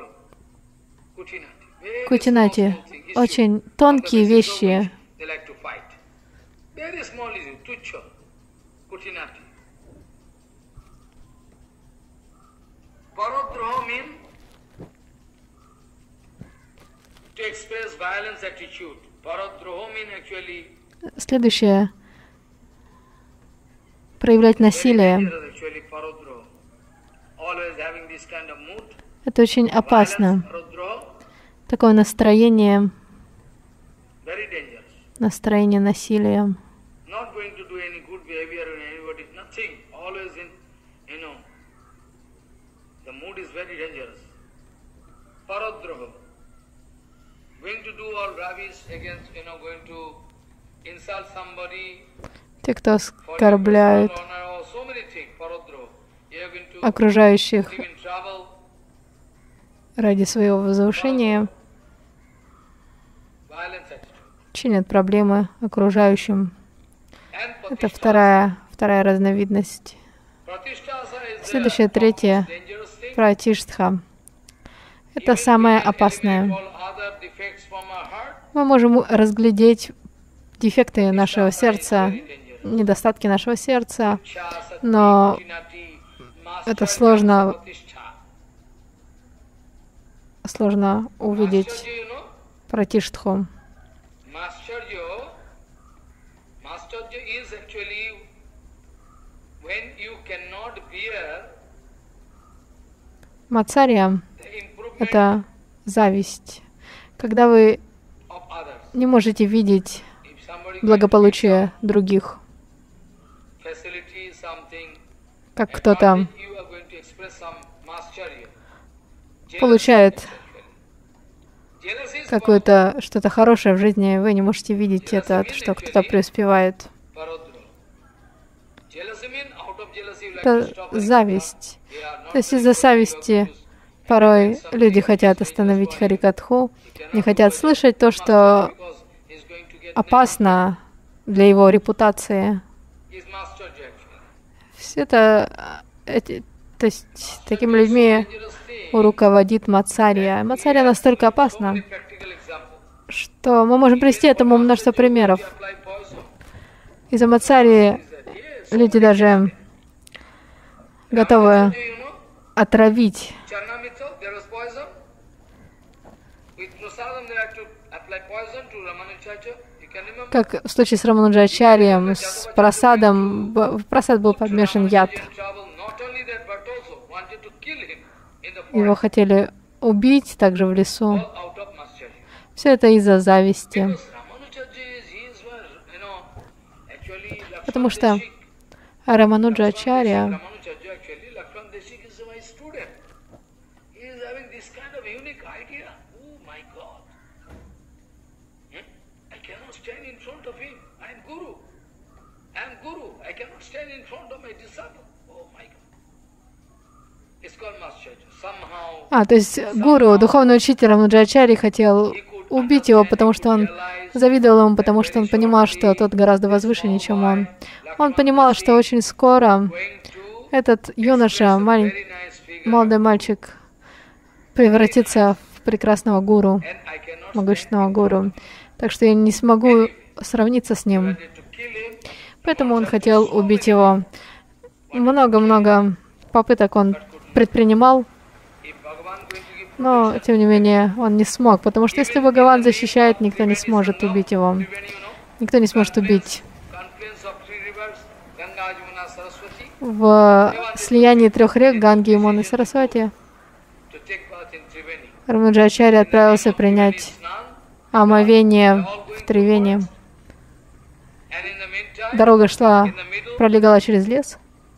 [SPEAKER 2] кутинати, очень тонкие вещи. Следующее — проявлять насилие. Это очень опасно. Такое настроение, настроение насилия. Те, кто оскорбляют окружающих ради своего возвышения, чинят проблемы окружающим. Это вторая, вторая разновидность. Следующая, третья, пратиштха. Это самое опасное. Мы можем разглядеть дефекты нашего сердца, недостатки нашего сердца, но это сложно, сложно увидеть пратиштху. Мацарья — это зависть. Когда вы не можете видеть благополучие других, как кто-то получает какое-то что-то хорошее в жизни, вы не можете видеть это, что кто-то преуспевает. Это зависть. То есть из-за зависти порой люди хотят остановить Харикатху, не хотят слышать то, что опасно для его репутации. Все это, эти, то есть такими людьми руководит Мацарья. Мацарья настолько опасна, что мы можем привести этому множество примеров. Из-за Мацарьи люди даже готовы отравить. Как в случае с Рамануджачарьем, с прасадом, в прасад был подмешан яд. Его хотели убить также в лесу. Все это из-за зависти. Потому что Рамануджачарья А, то есть гуру, духовный учитель Рамануджачарьи хотел убить его, потому что он завидовал ему, потому что он понимал, что тот гораздо возвышеннее, чем он. Он понимал, что очень скоро этот юноша, маленький, молодой мальчик, превратится в прекрасного гуру, могущественного гуру. Так что я не смогу сравниться с ним. Поэтому он хотел убить его. Много-много попыток он предпринимал, но, тем не менее, он не смог, потому что если Бхагаван защищает, никто не сможет убить его. Никто не сможет убить. В слиянии трех рек, Ганги, Ямуны и Сарасвати, Рамануджачарья отправился принять омовение в Тривени. Дорога шла, пролегала через лес.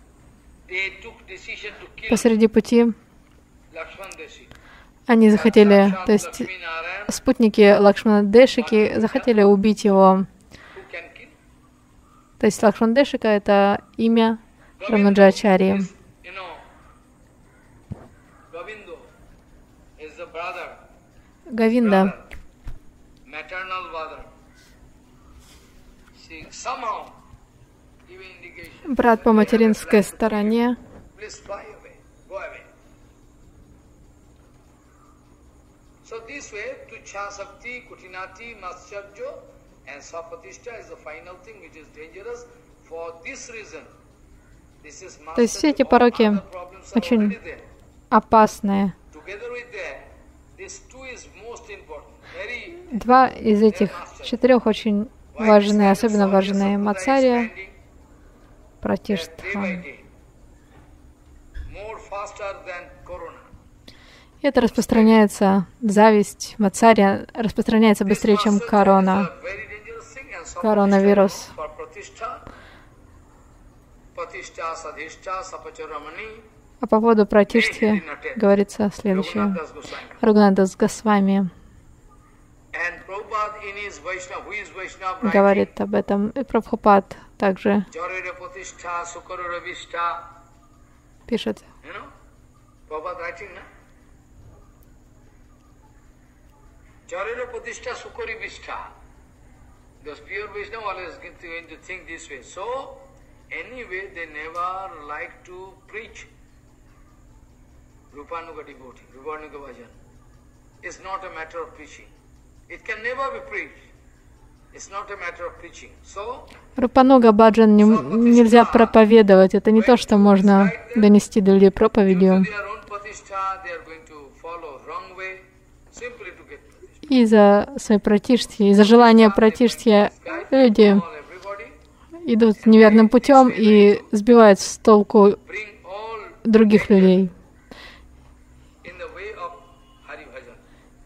[SPEAKER 2] Посреди пути они захотели, то есть спутники Лакшмана Дешики захотели убить его. То есть Лакшман Дешика — это имя Рамануджачарьи. Говинда, брат по материнской стороне, то есть все эти пороки очень опасные. Два из этих четырех очень важны, особенно важны Мацарья, Пратиштха. И это распространяется, зависть, Мацарья распространяется быстрее, чем корона, коронавирус. А по поводу Пратиштхи говорится следующее. Рагунатдас Госвами говорит об этом, и Прабхупад также пишет.
[SPEAKER 1] Anyway, they never like to preach Rupanuga devotee, Rupanuga bhajan. It's not a matter of preaching. It can never be preached. It's not a matter of preaching. So,
[SPEAKER 2] Рупануга баджан нельзя проповедовать. Это не то, что можно донести до людей проповедью. Из-за своей пратиштхи, из-за желания пратиштхи люди идут неверным путем и сбивают с толку других людей.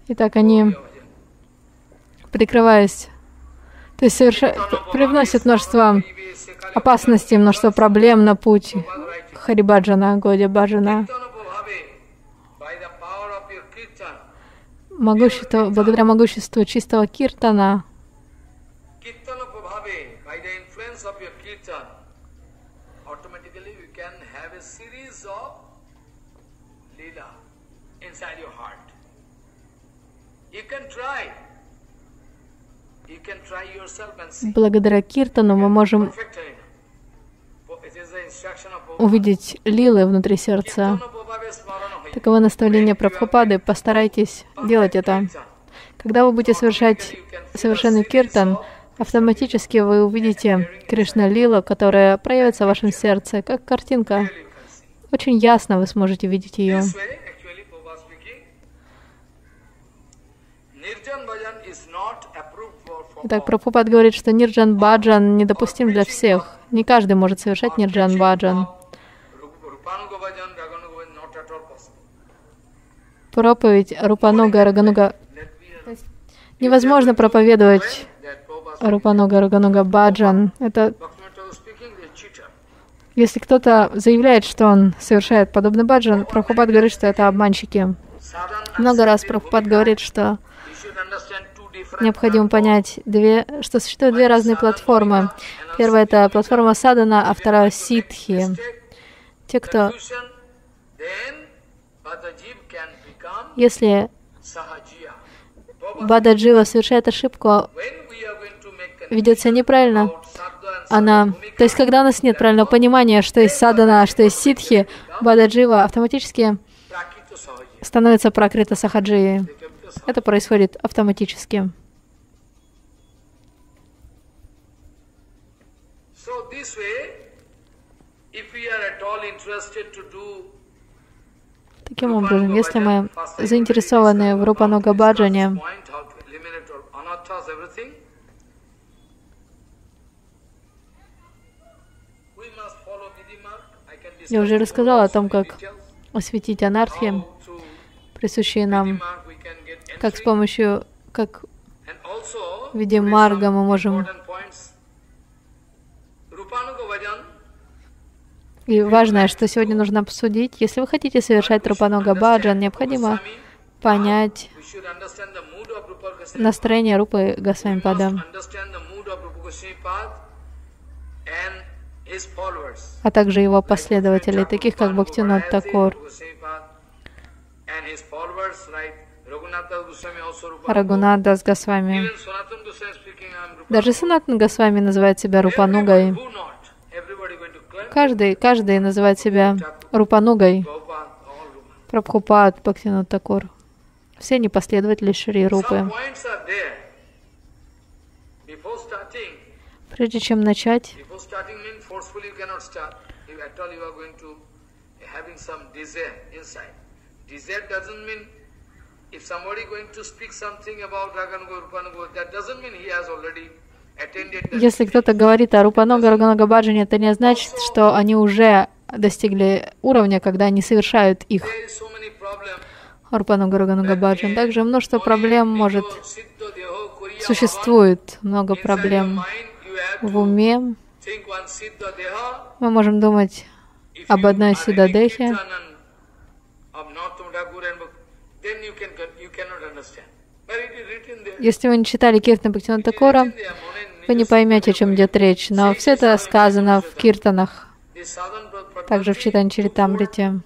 [SPEAKER 2] Итак, они, прикрываясь, то есть соверша... привносят множество опасностей, множество проблем на путь Харибаджана, Гаудия Баджана. Могущество, благодаря могуществу чистого киртана, благодаря киртану мы можем увидеть лилы внутри сердца. Таково наставление Прабхупады. Постарайтесь делать это. Когда вы будете совершать совершенный киртан, автоматически вы увидите Кришна Лила, которая проявится в вашем сердце, как картинка. Очень ясно вы сможете видеть ее. Итак, Прабхупад говорит, что Нирджан Баджан недопустим для всех. Не каждый может совершать Нирджан Баджан. Проповедь Рупануга Рагануга. Невозможно проповедовать Рупануга Рагануга Баджан. Это если кто-то заявляет, что он совершает подобный баджан, Прабхупад говорит, что это обманщики. Много раз Прабхупад говорит, что необходимо понять, две, что существуют две разные платформы. Первая — это платформа садхана, а вторая — ситхи. Те, кто... Если Бададжива совершает ошибку, ведет себя неправильно, она... То есть, когда у нас нет правильного понимания, что есть садхана, а что есть ситхи, Бададжива автоматически становится пракрита сахаджией. Это происходит автоматически. Таким образом, если мы заинтересованы в Рупануга Баджане, я уже рассказала о том, как осветить анархи, присущие нам, как с помощью, как в виде марга мы можем. И важное, что сегодня нужно обсудить, если вы хотите совершать Рупануга Баджан, необходимо понять настроение Рупы Госвами-пада, а также его последователей, таких как Бхактивинода Такур, Рагунат Дас Госвами. Даже Санатан Госвами называет себя Рупанугой. Каждый, каждый называет себя Рупанугой. Прабхупад, Бхактивинода Такур. Все они последователи Шри Рупы. Прежде чем начать, если кто-то говорит о Рупануга Рагануга Баджане, это не значит, что они уже достигли уровня, когда они совершают их. Рупануга Рагануга Баджан. Также множество проблем может существует, много проблем в уме. Мы можем думать об одной Сиддадехе. Если вы не читали Киртан Бхактивинода Такура, вы не поймете, о чем идет речь. Но все это сказано в Киртанах, также в Чайтанья Чаритамрите.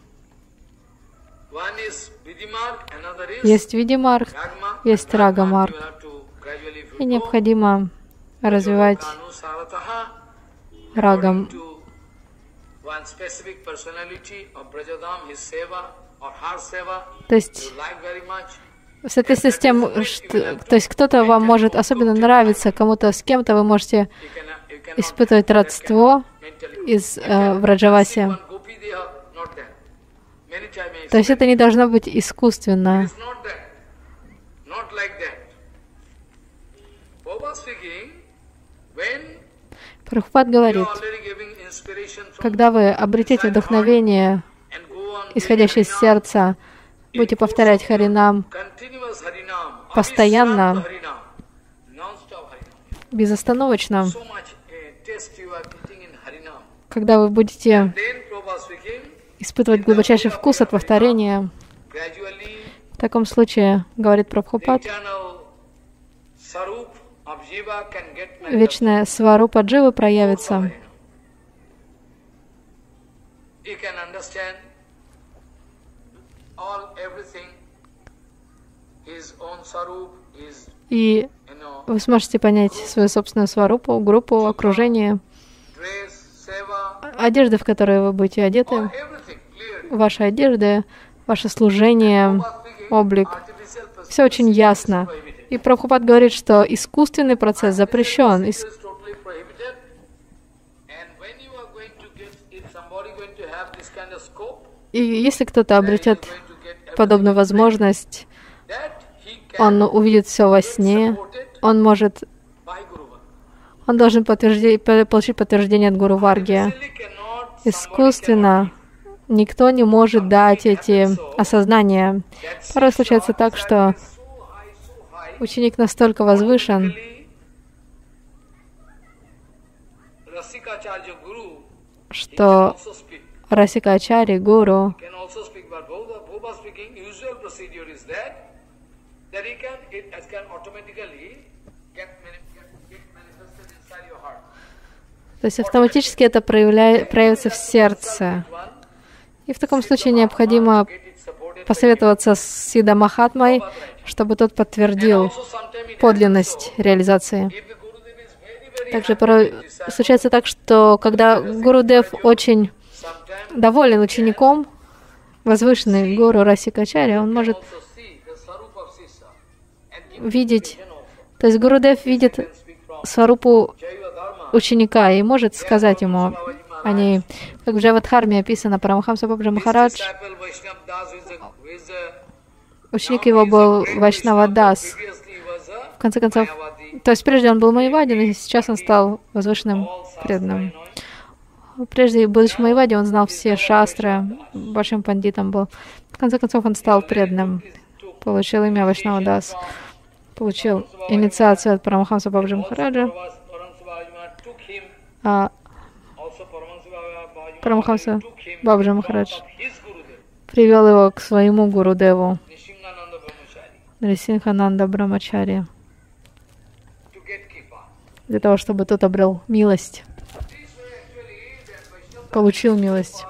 [SPEAKER 2] Есть Видимарг, есть Рагамарг. И необходимо развивать рагам. То есть в соответствии с тем, что, то есть кто-то вам может особенно нравиться, кому-то с кем-то вы можете испытывать родство из э, Враджаваси. То есть это не должно быть искусственно. Прабхупад говорит, когда вы обретете вдохновение, исходящее из сердца, будете повторять Харинам постоянно, безостановочно, когда вы будете испытывать глубочайший вкус от повторения, в таком случае, говорит Прабхупад, вечная сварупа дживы проявится. И вы сможете понять свою собственную сварупу, группу, окружение, одежды, в которые вы будете одеты, ваши одежды, ваше служение, облик. Все очень ясно. И Прабхупад говорит, что искусственный процесс запрещен. Ис... И если кто-то обретет подобную возможность, он увидит все во сне, он может, он должен подтверждение, получить подтверждение от Гуру Варги. Искусственно никто не может дать эти осознания. Порой случается так, что ученик настолько возвышен, что Расикачари, Гуру, то есть автоматически это проявля... проявится в сердце. И в таком случае необходимо посоветоваться с Сида Махатмой, чтобы тот подтвердил подлинность реализации. Также порой случается так, что когда Гурудев очень доволен учеником, возвышенный Гуру Расикачари, он может видеть, то есть Гурудев видит сварупу ученика и может сказать ему о ней. Как в Джавадхарме описано, Парамахамса Бабаджи Махарадж, ученик его был Вайшнава Дас. В конце концов, то есть прежде он был Майявади, но сейчас он стал возвышенным преданным. Прежде, будучи Майявади, он знал все шастры, большим пандитом был. В конце концов, он стал преданным, получил имя Вайшнава Дас, получил инициацию от Парамахамса Бабаджи Махараджа. А Парамахамса Бабаджи Махарадж привел его к своему Гурудеву, Нрисимхананда Брамачари, для того, чтобы тот обрел милость, получил милость.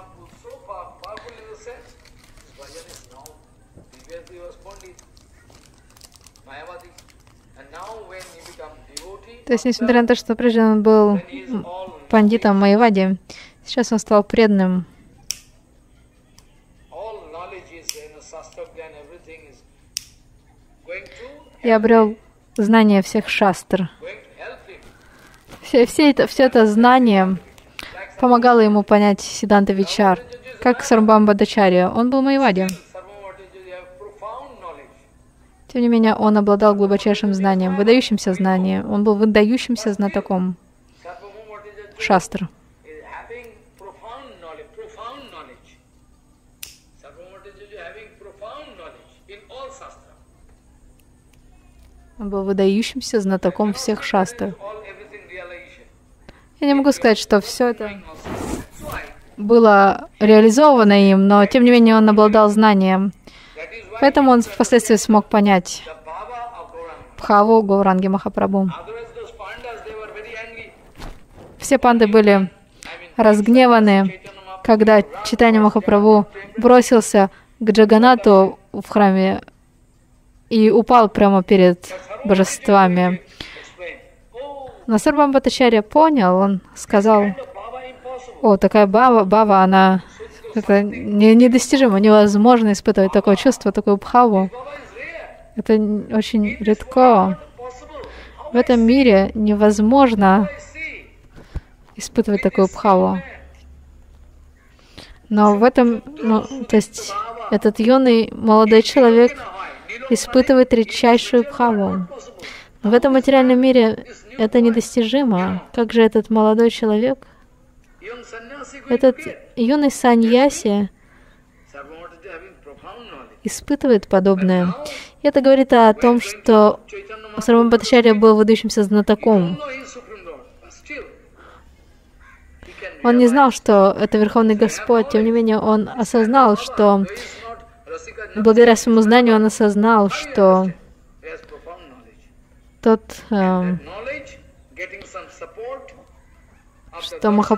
[SPEAKER 2] То есть, несмотря на то, что прежде он был пандитом Майявади, сейчас он стал преданным. И обрел знание всех шастр. Все, все, это, все это знание помогало ему понять Сиддханта Вичар, как Сарвабхаумадачарья. Он был Майявади. Тем не менее, он обладал глубочайшим знанием, выдающимся знанием. Он был выдающимся знатоком шастр. Он был выдающимся знатоком всех шастр. Я не могу сказать, что все это было реализовано им, но тем не менее он обладал знанием. Поэтому он впоследствии смог понять Бхаву Гауранги Махапрабху. Все панды были разгневаны, когда Чайтанья Махапрабху бросился к Джаганату в храме и упал прямо перед божествами. Но Сарвабхаумадачарья понял, он сказал: «О, такая бава, бава, она это не, недостижимо, невозможно испытывать такое чувство, такую бхаву. Это очень редко. В этом мире невозможно испытывать такую бхаву. Но в этом, ну, то есть этот юный молодой человек испытывает редчайшую бхаву. Но в этом материальном мире это недостижимо. Как же этот молодой человек, этот юный саньяси испытывает подобное. Это говорит о том, что Сарвабхаума Бхаттачарья был выдающимся знатоком. Он не знал, что это Верховный Господь, тем не менее он осознал, что благодаря своему знанию он осознал, что тот, э, что Маха...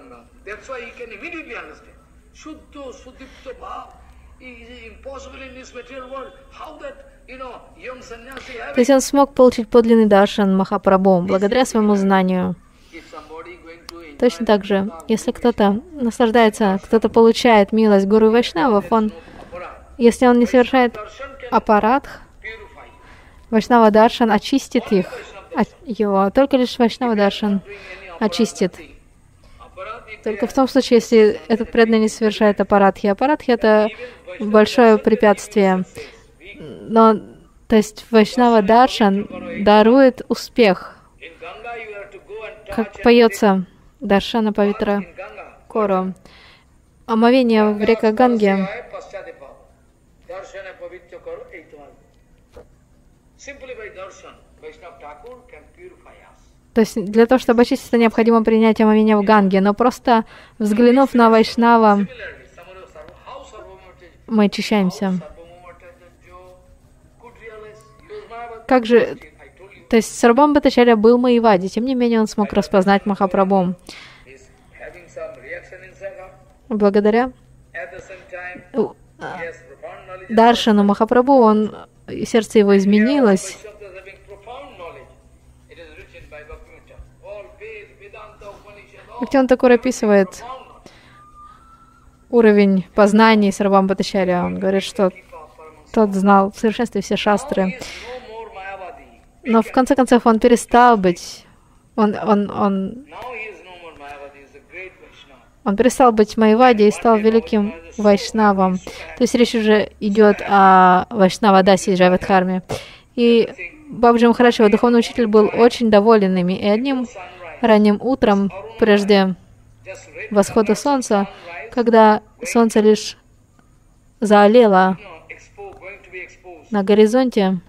[SPEAKER 2] То есть он смог получить подлинный даршан Махапрабху благодаря своему знанию. Точно так же, если кто-то наслаждается, кто-то получает милость Гуру и Вайшнавов, он, если он не совершает апарадх, Вайшнава Даршан очистит их, его. Только лишь Вайшнава Даршан очистит. Только в том случае, если этот преданный не совершает апарадхи. Апарадхи — это большое препятствие. Но, то есть, Вайшнава Даршан дарует успех. Как поется Даршана Павитра Коро. Омовение в реках Ганге. То есть для того, чтобы очиститься, необходимо принять омовение в Ганге. Но просто взглянув на Вайшнава, мы очищаемся. Как же... То есть Сарвабхаума Бхаттачарья был Майявади, тем не менее он смог распознать Махапрабху. Благодаря даршану Махапрабху, он, сердце его изменилось. Бхактивинода Тхакур описывает уровень познаний Сарвабхаума Бхаттачарья. Он говорит, что тот знал в совершенстве все шастры. Но в конце концов он перестал быть, он, он, он, он перестал быть Майявади и стал великим Вайшнавом. То есть речь уже идет о Вайшнава-дасе Джайвадхарме. И Бабаджи Махарадж, его духовный учитель, был очень доволен ими. И одним ранним утром, прежде восхода солнца, когда солнце лишь заолело на горизонте,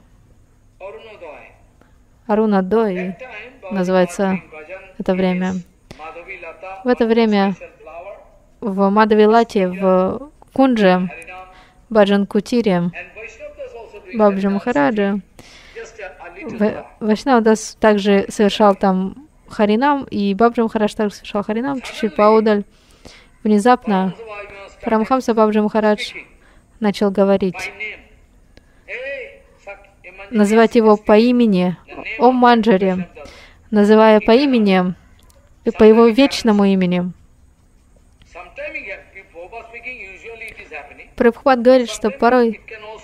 [SPEAKER 2] Арунадой называется это время. В это время в Мадхави-лате, в Кундже, Баджан-кутире, Бабаджи Махараджа, Вайшнавадас также совершал там Харинам, и Бабаджи Махарадж также совершал Харинам чуть-чуть поодаль. Внезапно Парамахамса Бабаджи Махарадж начал говорить, называть его по имени, Ом Манджари, называя по имени, и по его вечному имени. Прабхупад говорит, что порой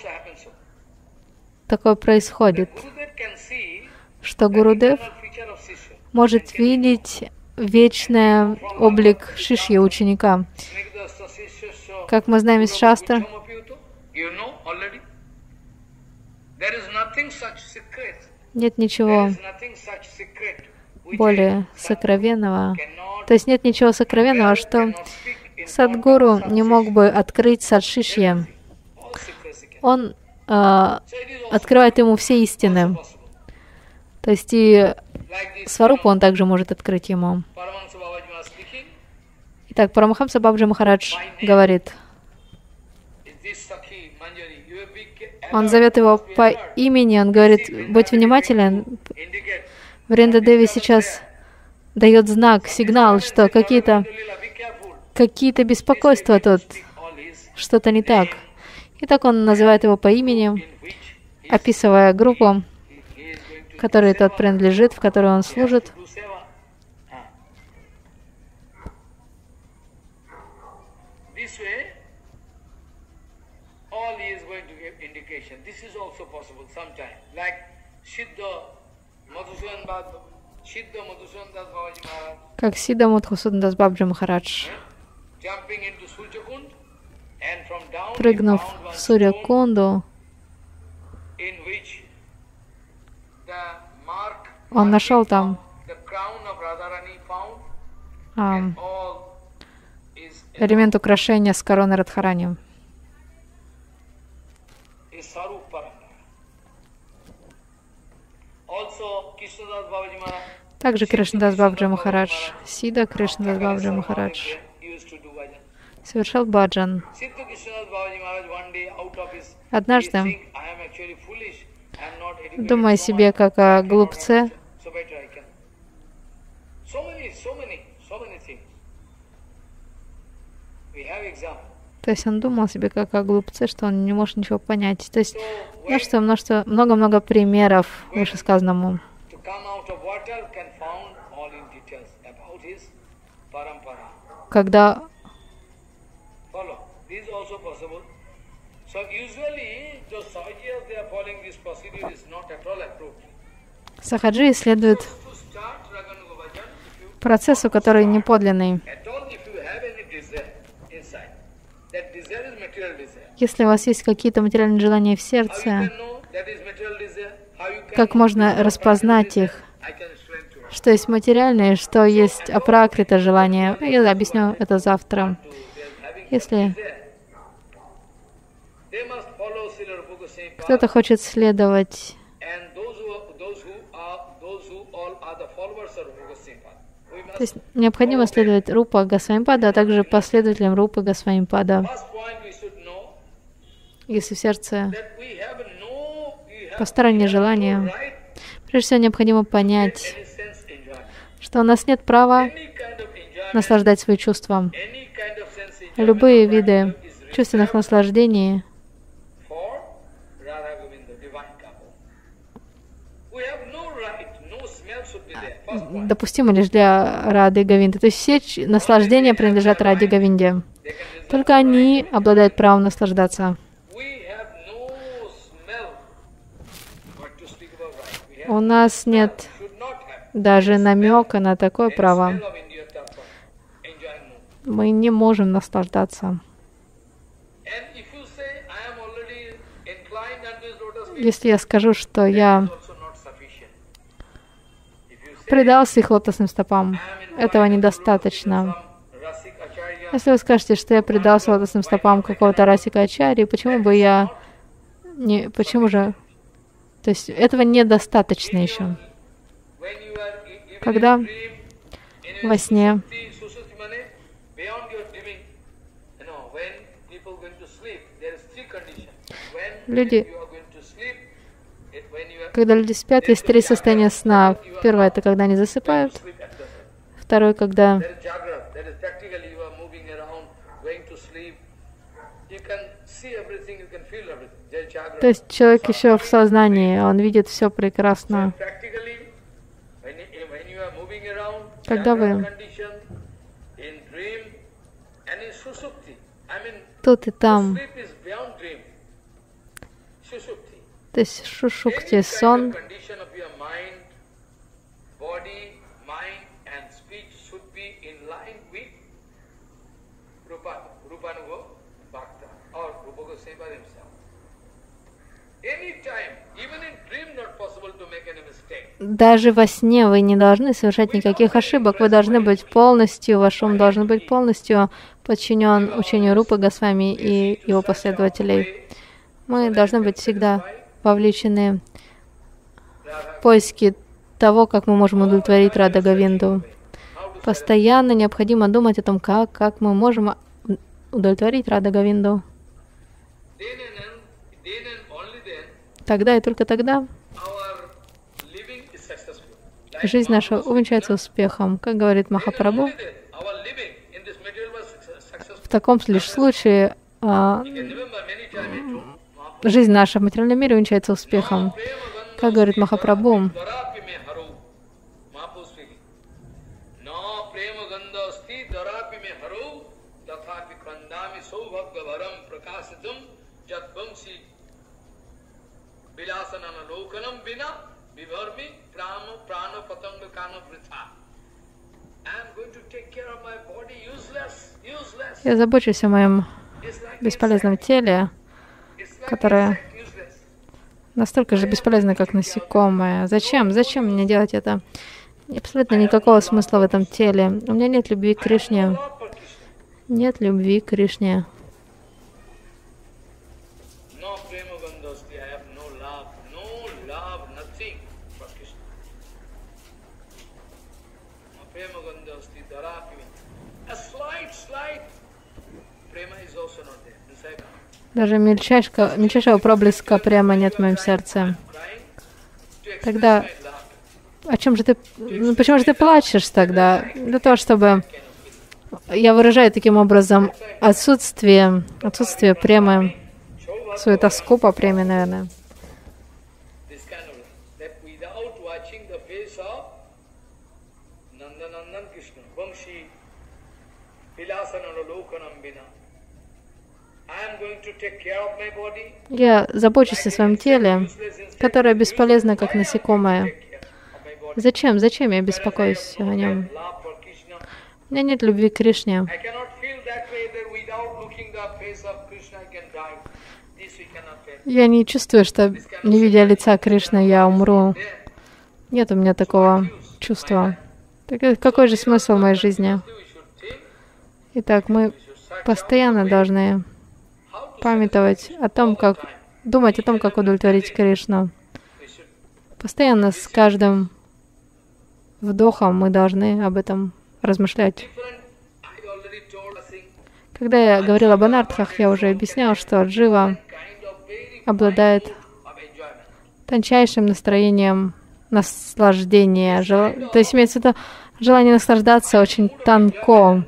[SPEAKER 2] такое происходит, что Гурудев может видеть вечный облик Шишьи, ученика. Как мы знаем из Шастра, нет ничего более сокровенного. То есть нет ничего сокровенного, что Садгуру не мог бы открыть Садшишье. Он э, открывает ему все истины. То есть и Сварупу он также может открыть ему. Итак, Парамахамса Бабаджи Махарадж говорит, он зовет его по имени, он говорит, будь внимателен. Вринда Деви сейчас дает знак, сигнал, что какие-то какие-то беспокойства тут, что-то не так. И так он называет его по имени, описывая группу, которой тот принадлежит, в которой он служит. Как Сидда Мадхусудан Дас Бабаджи Махарадж, прыгнув в Сурья-кунду, он нашел там а, элемент украшения с короной Радхарани. Также Кришнадас Бабаджи Махарадж, Сида Кришнадас Бабаджи Махарадж совершал баджан. Однажды, думая себе как о глупце, то есть он думал себе как о глупце, что он не может ничего понять. То есть множество, множество, много-много примеров вышесказанному. Когда сахаджи исследует процессу, который не подлинный. Если у вас есть какие-то материальные желания в сердце, как можно распознать их? Что есть материальное, что есть апракрита желание? Я объясню это завтра. Если кто-то хочет следовать То есть необходимо следовать Рупа Госвамипада, а также последователям Рупы Госвамипада. Если в сердце постороннее желание, прежде всего необходимо понять, что у нас нет права наслаждать свои чувства. Любые виды чувственных наслаждений допустимы лишь для Рады Говинды. То есть все наслаждения принадлежат Раде Говинде. Только они обладают правом наслаждаться. У нас нет даже намека на такое право. Мы не можем наслаждаться. Если я скажу, что я предался их лотосным стопам, этого недостаточно. Если вы скажете, что я предался лотосным стопам какого-то Расика Ачарьи, почему бы я не... Почему же... То есть этого недостаточно еще. Когда во сне люди, когда люди спят, есть три состояния сна. Первое — это когда они засыпают. Второе — когда то есть человек еще в сознании, он видит все прекрасно. Когда вы тут и там, то есть шушукти, сон, даже во сне вы не должны совершать никаких ошибок. Вы должны быть полностью, ваш ум должен быть полностью подчинен учению Рупы Госвами и его последователей. Мы должны быть всегда вовлечены в поиски того, как мы можем удовлетворить Рада Говинду. Постоянно необходимо думать о том, как, как мы можем удовлетворить Рада Говинду. Тогда и только тогда жизнь наша увенчается успехом. Как говорит Махапрабху, в таком лишь случае а, жизнь наша в материальном мире увенчается успехом. Как говорит Махапрабху, я забочусь о моем бесполезном теле, которое настолько же бесполезно, как насекомое. Зачем? Зачем мне делать это? Абсолютно никакого смысла в этом теле. У меня нет любви к Кришне. Нет любви к Кришне.
[SPEAKER 1] for Krishna. Prema gandhasti darapi. A slight, slight prema is also not there. Inside.
[SPEAKER 2] Даже мельчайшего, мельчайшего проблеска прямо нет в моем сердце. Тогда о чем же ты, ну, почему же ты плачешь тогда? Для того, чтобы я выражаю таким образом отсутствие, отсутствие премы, свою тоску по преме, наверное. Я забочусь о своем теле, которое бесполезно, как насекомое. Зачем? Зачем я беспокоюсь о нем? У меня нет любви к Кришне. Я не чувствую, что, не видя лица Кришны, я умру. Нет у меня такого чувства. Так какой же смысл в моей жизни? Итак, мы постоянно должны памятовать о том, как думать о том, как удовлетворить Кришну. Постоянно с каждым вдохом мы должны об этом размышлять. Когда я говорил об анартхах, я уже объяснял, что джива обладает тончайшим настроением наслаждения. Жел... То есть имеется в виду, желание наслаждаться очень тонко.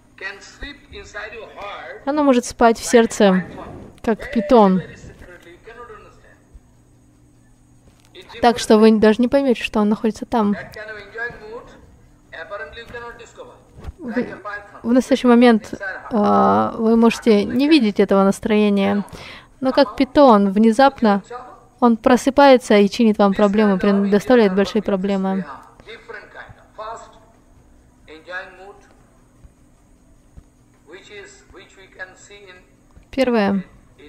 [SPEAKER 2] Оно может спать в сердце, как питон. Так что вы даже не поймете, что он находится там. Вы, в настоящий момент э, вы можете не видеть этого настроения, но как питон, внезапно он просыпается и чинит вам проблемы, доставляет большие проблемы. Первое.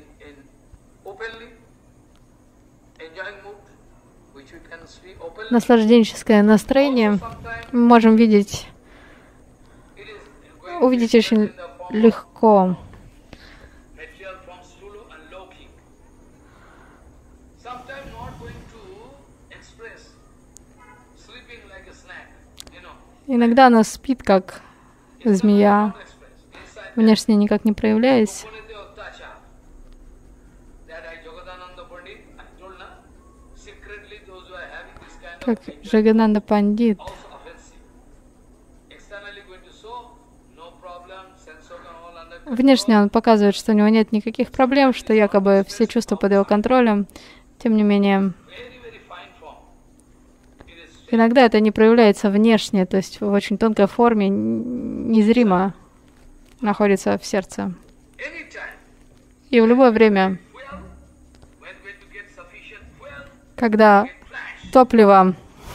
[SPEAKER 2] Наслажденческое настроение мы можем видеть, увидеть очень легко. Иногда она спит, как змея, внешне никак не проявляясь. Как Джагананда Пандит. Внешне он показывает, что у него нет никаких проблем, что якобы все чувства под его контролем. Тем не менее, иногда это не проявляется внешне, то есть в очень тонкой форме, незримо находится в сердце. И в любое время, когда топливо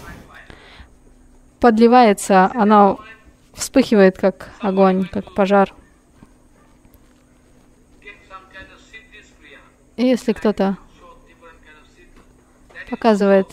[SPEAKER 2] подливается, оно вспыхивает, как огонь, как пожар. И если кто-то показывает,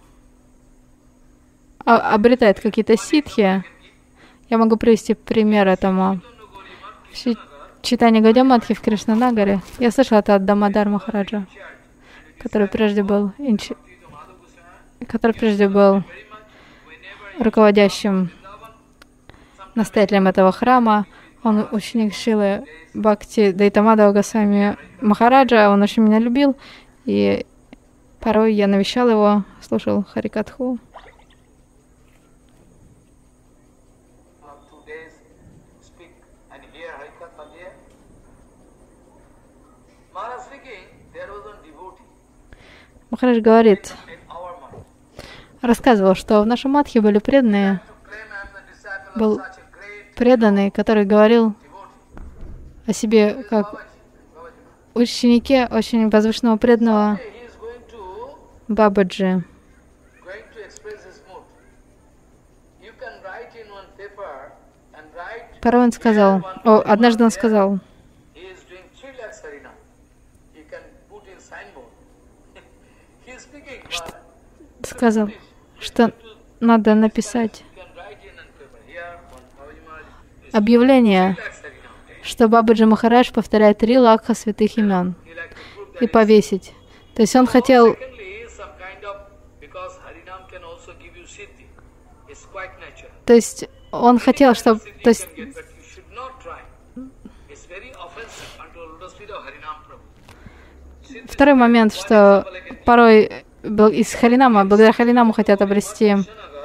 [SPEAKER 2] обретает какие-то ситхи, я могу привести пример этому. В читании Гаудия-матхи в Кришнанагаре я слышала это от Дамодар Махараджа, который прежде был инчи... который прежде был руководящим настоятелем этого храма. Он ученик Шилы Бхакти Дайтамадава Госвами Махараджа. Он очень меня любил, и порой я навещал его, слушал Харикатху. Махарадж говорит, рассказывал, что в нашем матхе были преданные, был преданный, который говорил о себе как ученике очень возвышенного преданного Бабаджи. Порой он сказал, о, однажды он сказал, что, сказал, что надо написать объявление, что Бабаджи Махарадж повторяет три лакха святых имен, и повесить. То есть он хотел То есть он хотел, чтобы... То есть второй момент, что порой из Харинама, благодаря Харинаму хотят обрести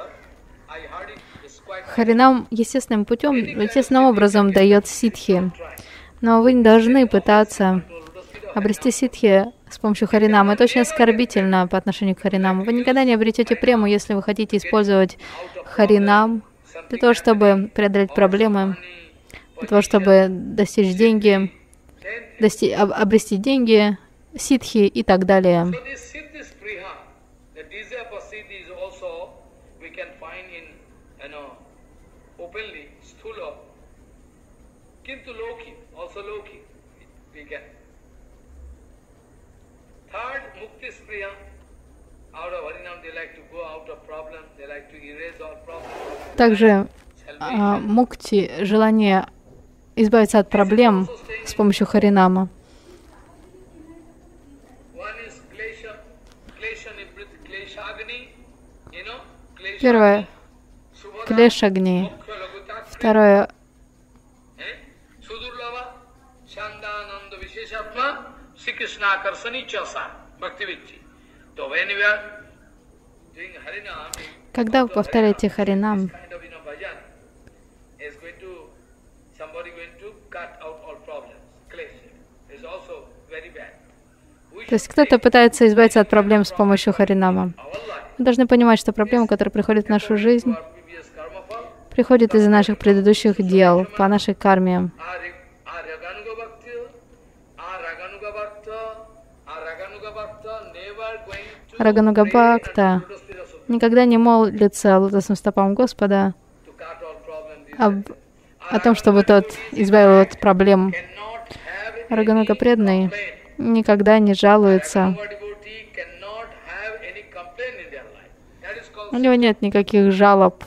[SPEAKER 2] Харинам естественным путем, естественным образом дает ситхи. Но вы не должны пытаться обрести ситхи с помощью Харинама. Это очень оскорбительно по отношению к Харинаму. Вы никогда не обретете прему, если вы хотите использовать Харинам для того, чтобы преодолеть проблемы, для того, чтобы достичь деньги, дости об обрести деньги, ситхи и так далее. Также а, мукти, желание избавиться от проблем с помощью Харинама. Первое — клешагни. Второе — когда вы повторяете Харинам, то есть кто-то пытается избавиться от проблем с помощью Харинама. Мы должны понимать, что проблемы, которые приходят в нашу жизнь, приходят из-за наших предыдущих дел, по нашей карме. Рагануга Бхакта никогда не молится лотосным стопам Господа об, о том, чтобы тот избавил от проблем. Рагануга преданный никогда не жалуется. У него нет никаких жалоб.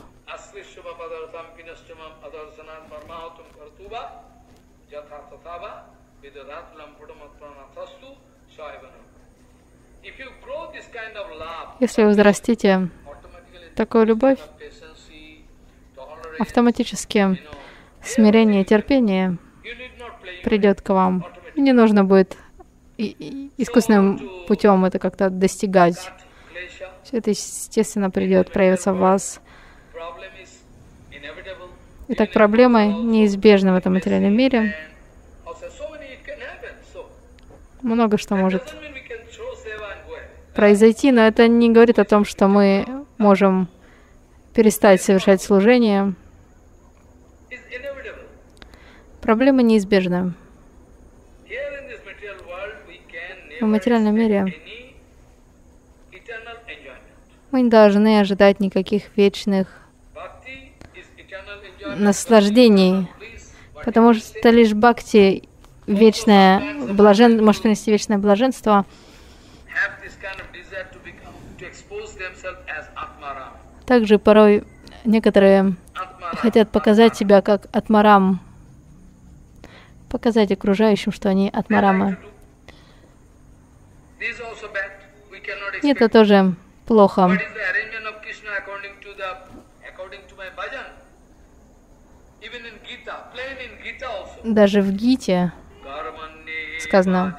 [SPEAKER 2] Если вы взрастите такую любовь, автоматически смирение и терпение придет к вам. Не нужно будет искусственным путем это как-то достигать. Все это, естественно, придет, проявится в вас. Итак, проблемы неизбежны в этом материальном мире. Много что может произойти, но это не говорит о том, что мы можем перестать совершать служение. Проблемы неизбежны. В материальном мире мы не должны ожидать никаких вечных наслаждений, потому что лишь бхакти, вечное блажен... может принести вечное блаженство. Также порой некоторые хотят показать себя как атмарам, показать окружающим, что они атмарамы. И это тоже плохо. Даже в Гите сказано: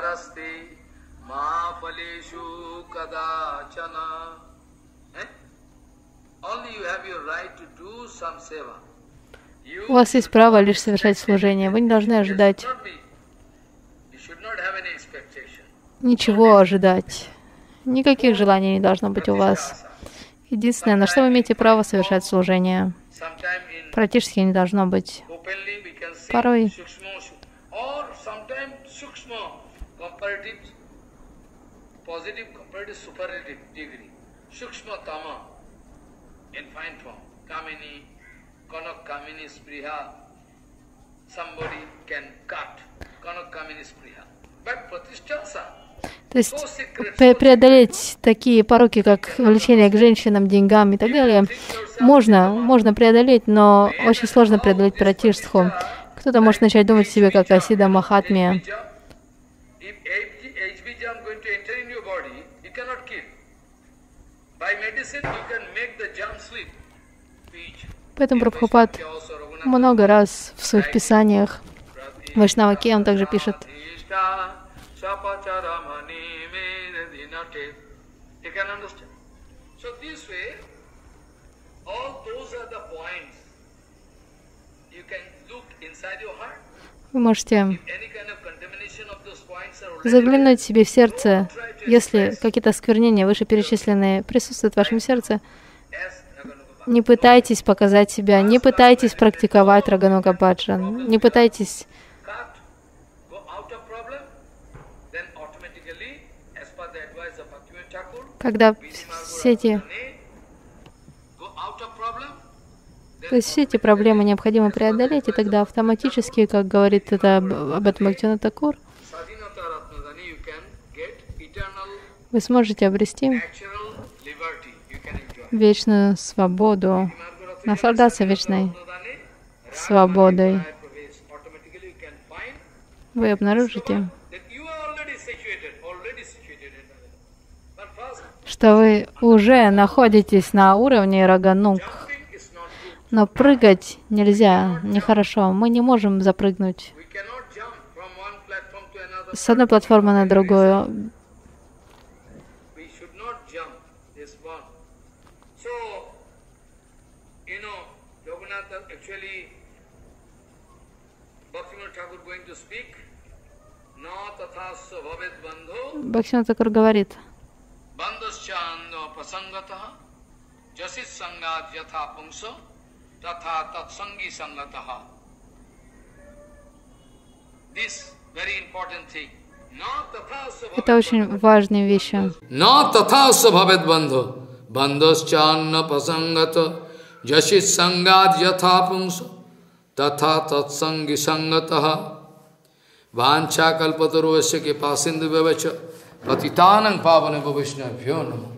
[SPEAKER 2] у вас есть право лишь совершать служение. Вы не должны ожидать ничего ожидать. Никаких желаний не должно быть у вас. Единственное, на что вы имеете право совершать служение. Практически не должно быть. Порой то есть преодолеть такие пороки, как влечение к женщинам, деньгам и так далее, можно, можно преодолеть, но очень сложно преодолеть пратиштху. Кто-то может начать думать о себе как о Сиддха Махатме. Поэтому Прабхупад много раз в своих писаниях, Вайшнаваке, он также пишет: вы можете заглянуть себе в сердце, если какие-то осквернения вышеперечисленные присутствуют в вашем сердце. Не пытайтесь показать себя, не пытайтесь практиковать Рагануга Баджан, не пытайтесь когда все эти, то есть все эти проблемы необходимо преодолеть, и тогда автоматически, как говорит это, об этом Бхактивинода Тхакур, вы сможете обрести вечную свободу, наслаждаться вечной свободой. Вы обнаружите, что вы уже находитесь на уровне Рагануг, но прыгать нельзя, нехорошо. Мы не можем запрыгнуть с одной платформы на другую. Бхактивинода Тхакур говорит: это очень важные вещи.
[SPEAKER 1] Vancha kalpataruvasya ke pasindu bevacha patitanang pavane bhavishna bhyo namo.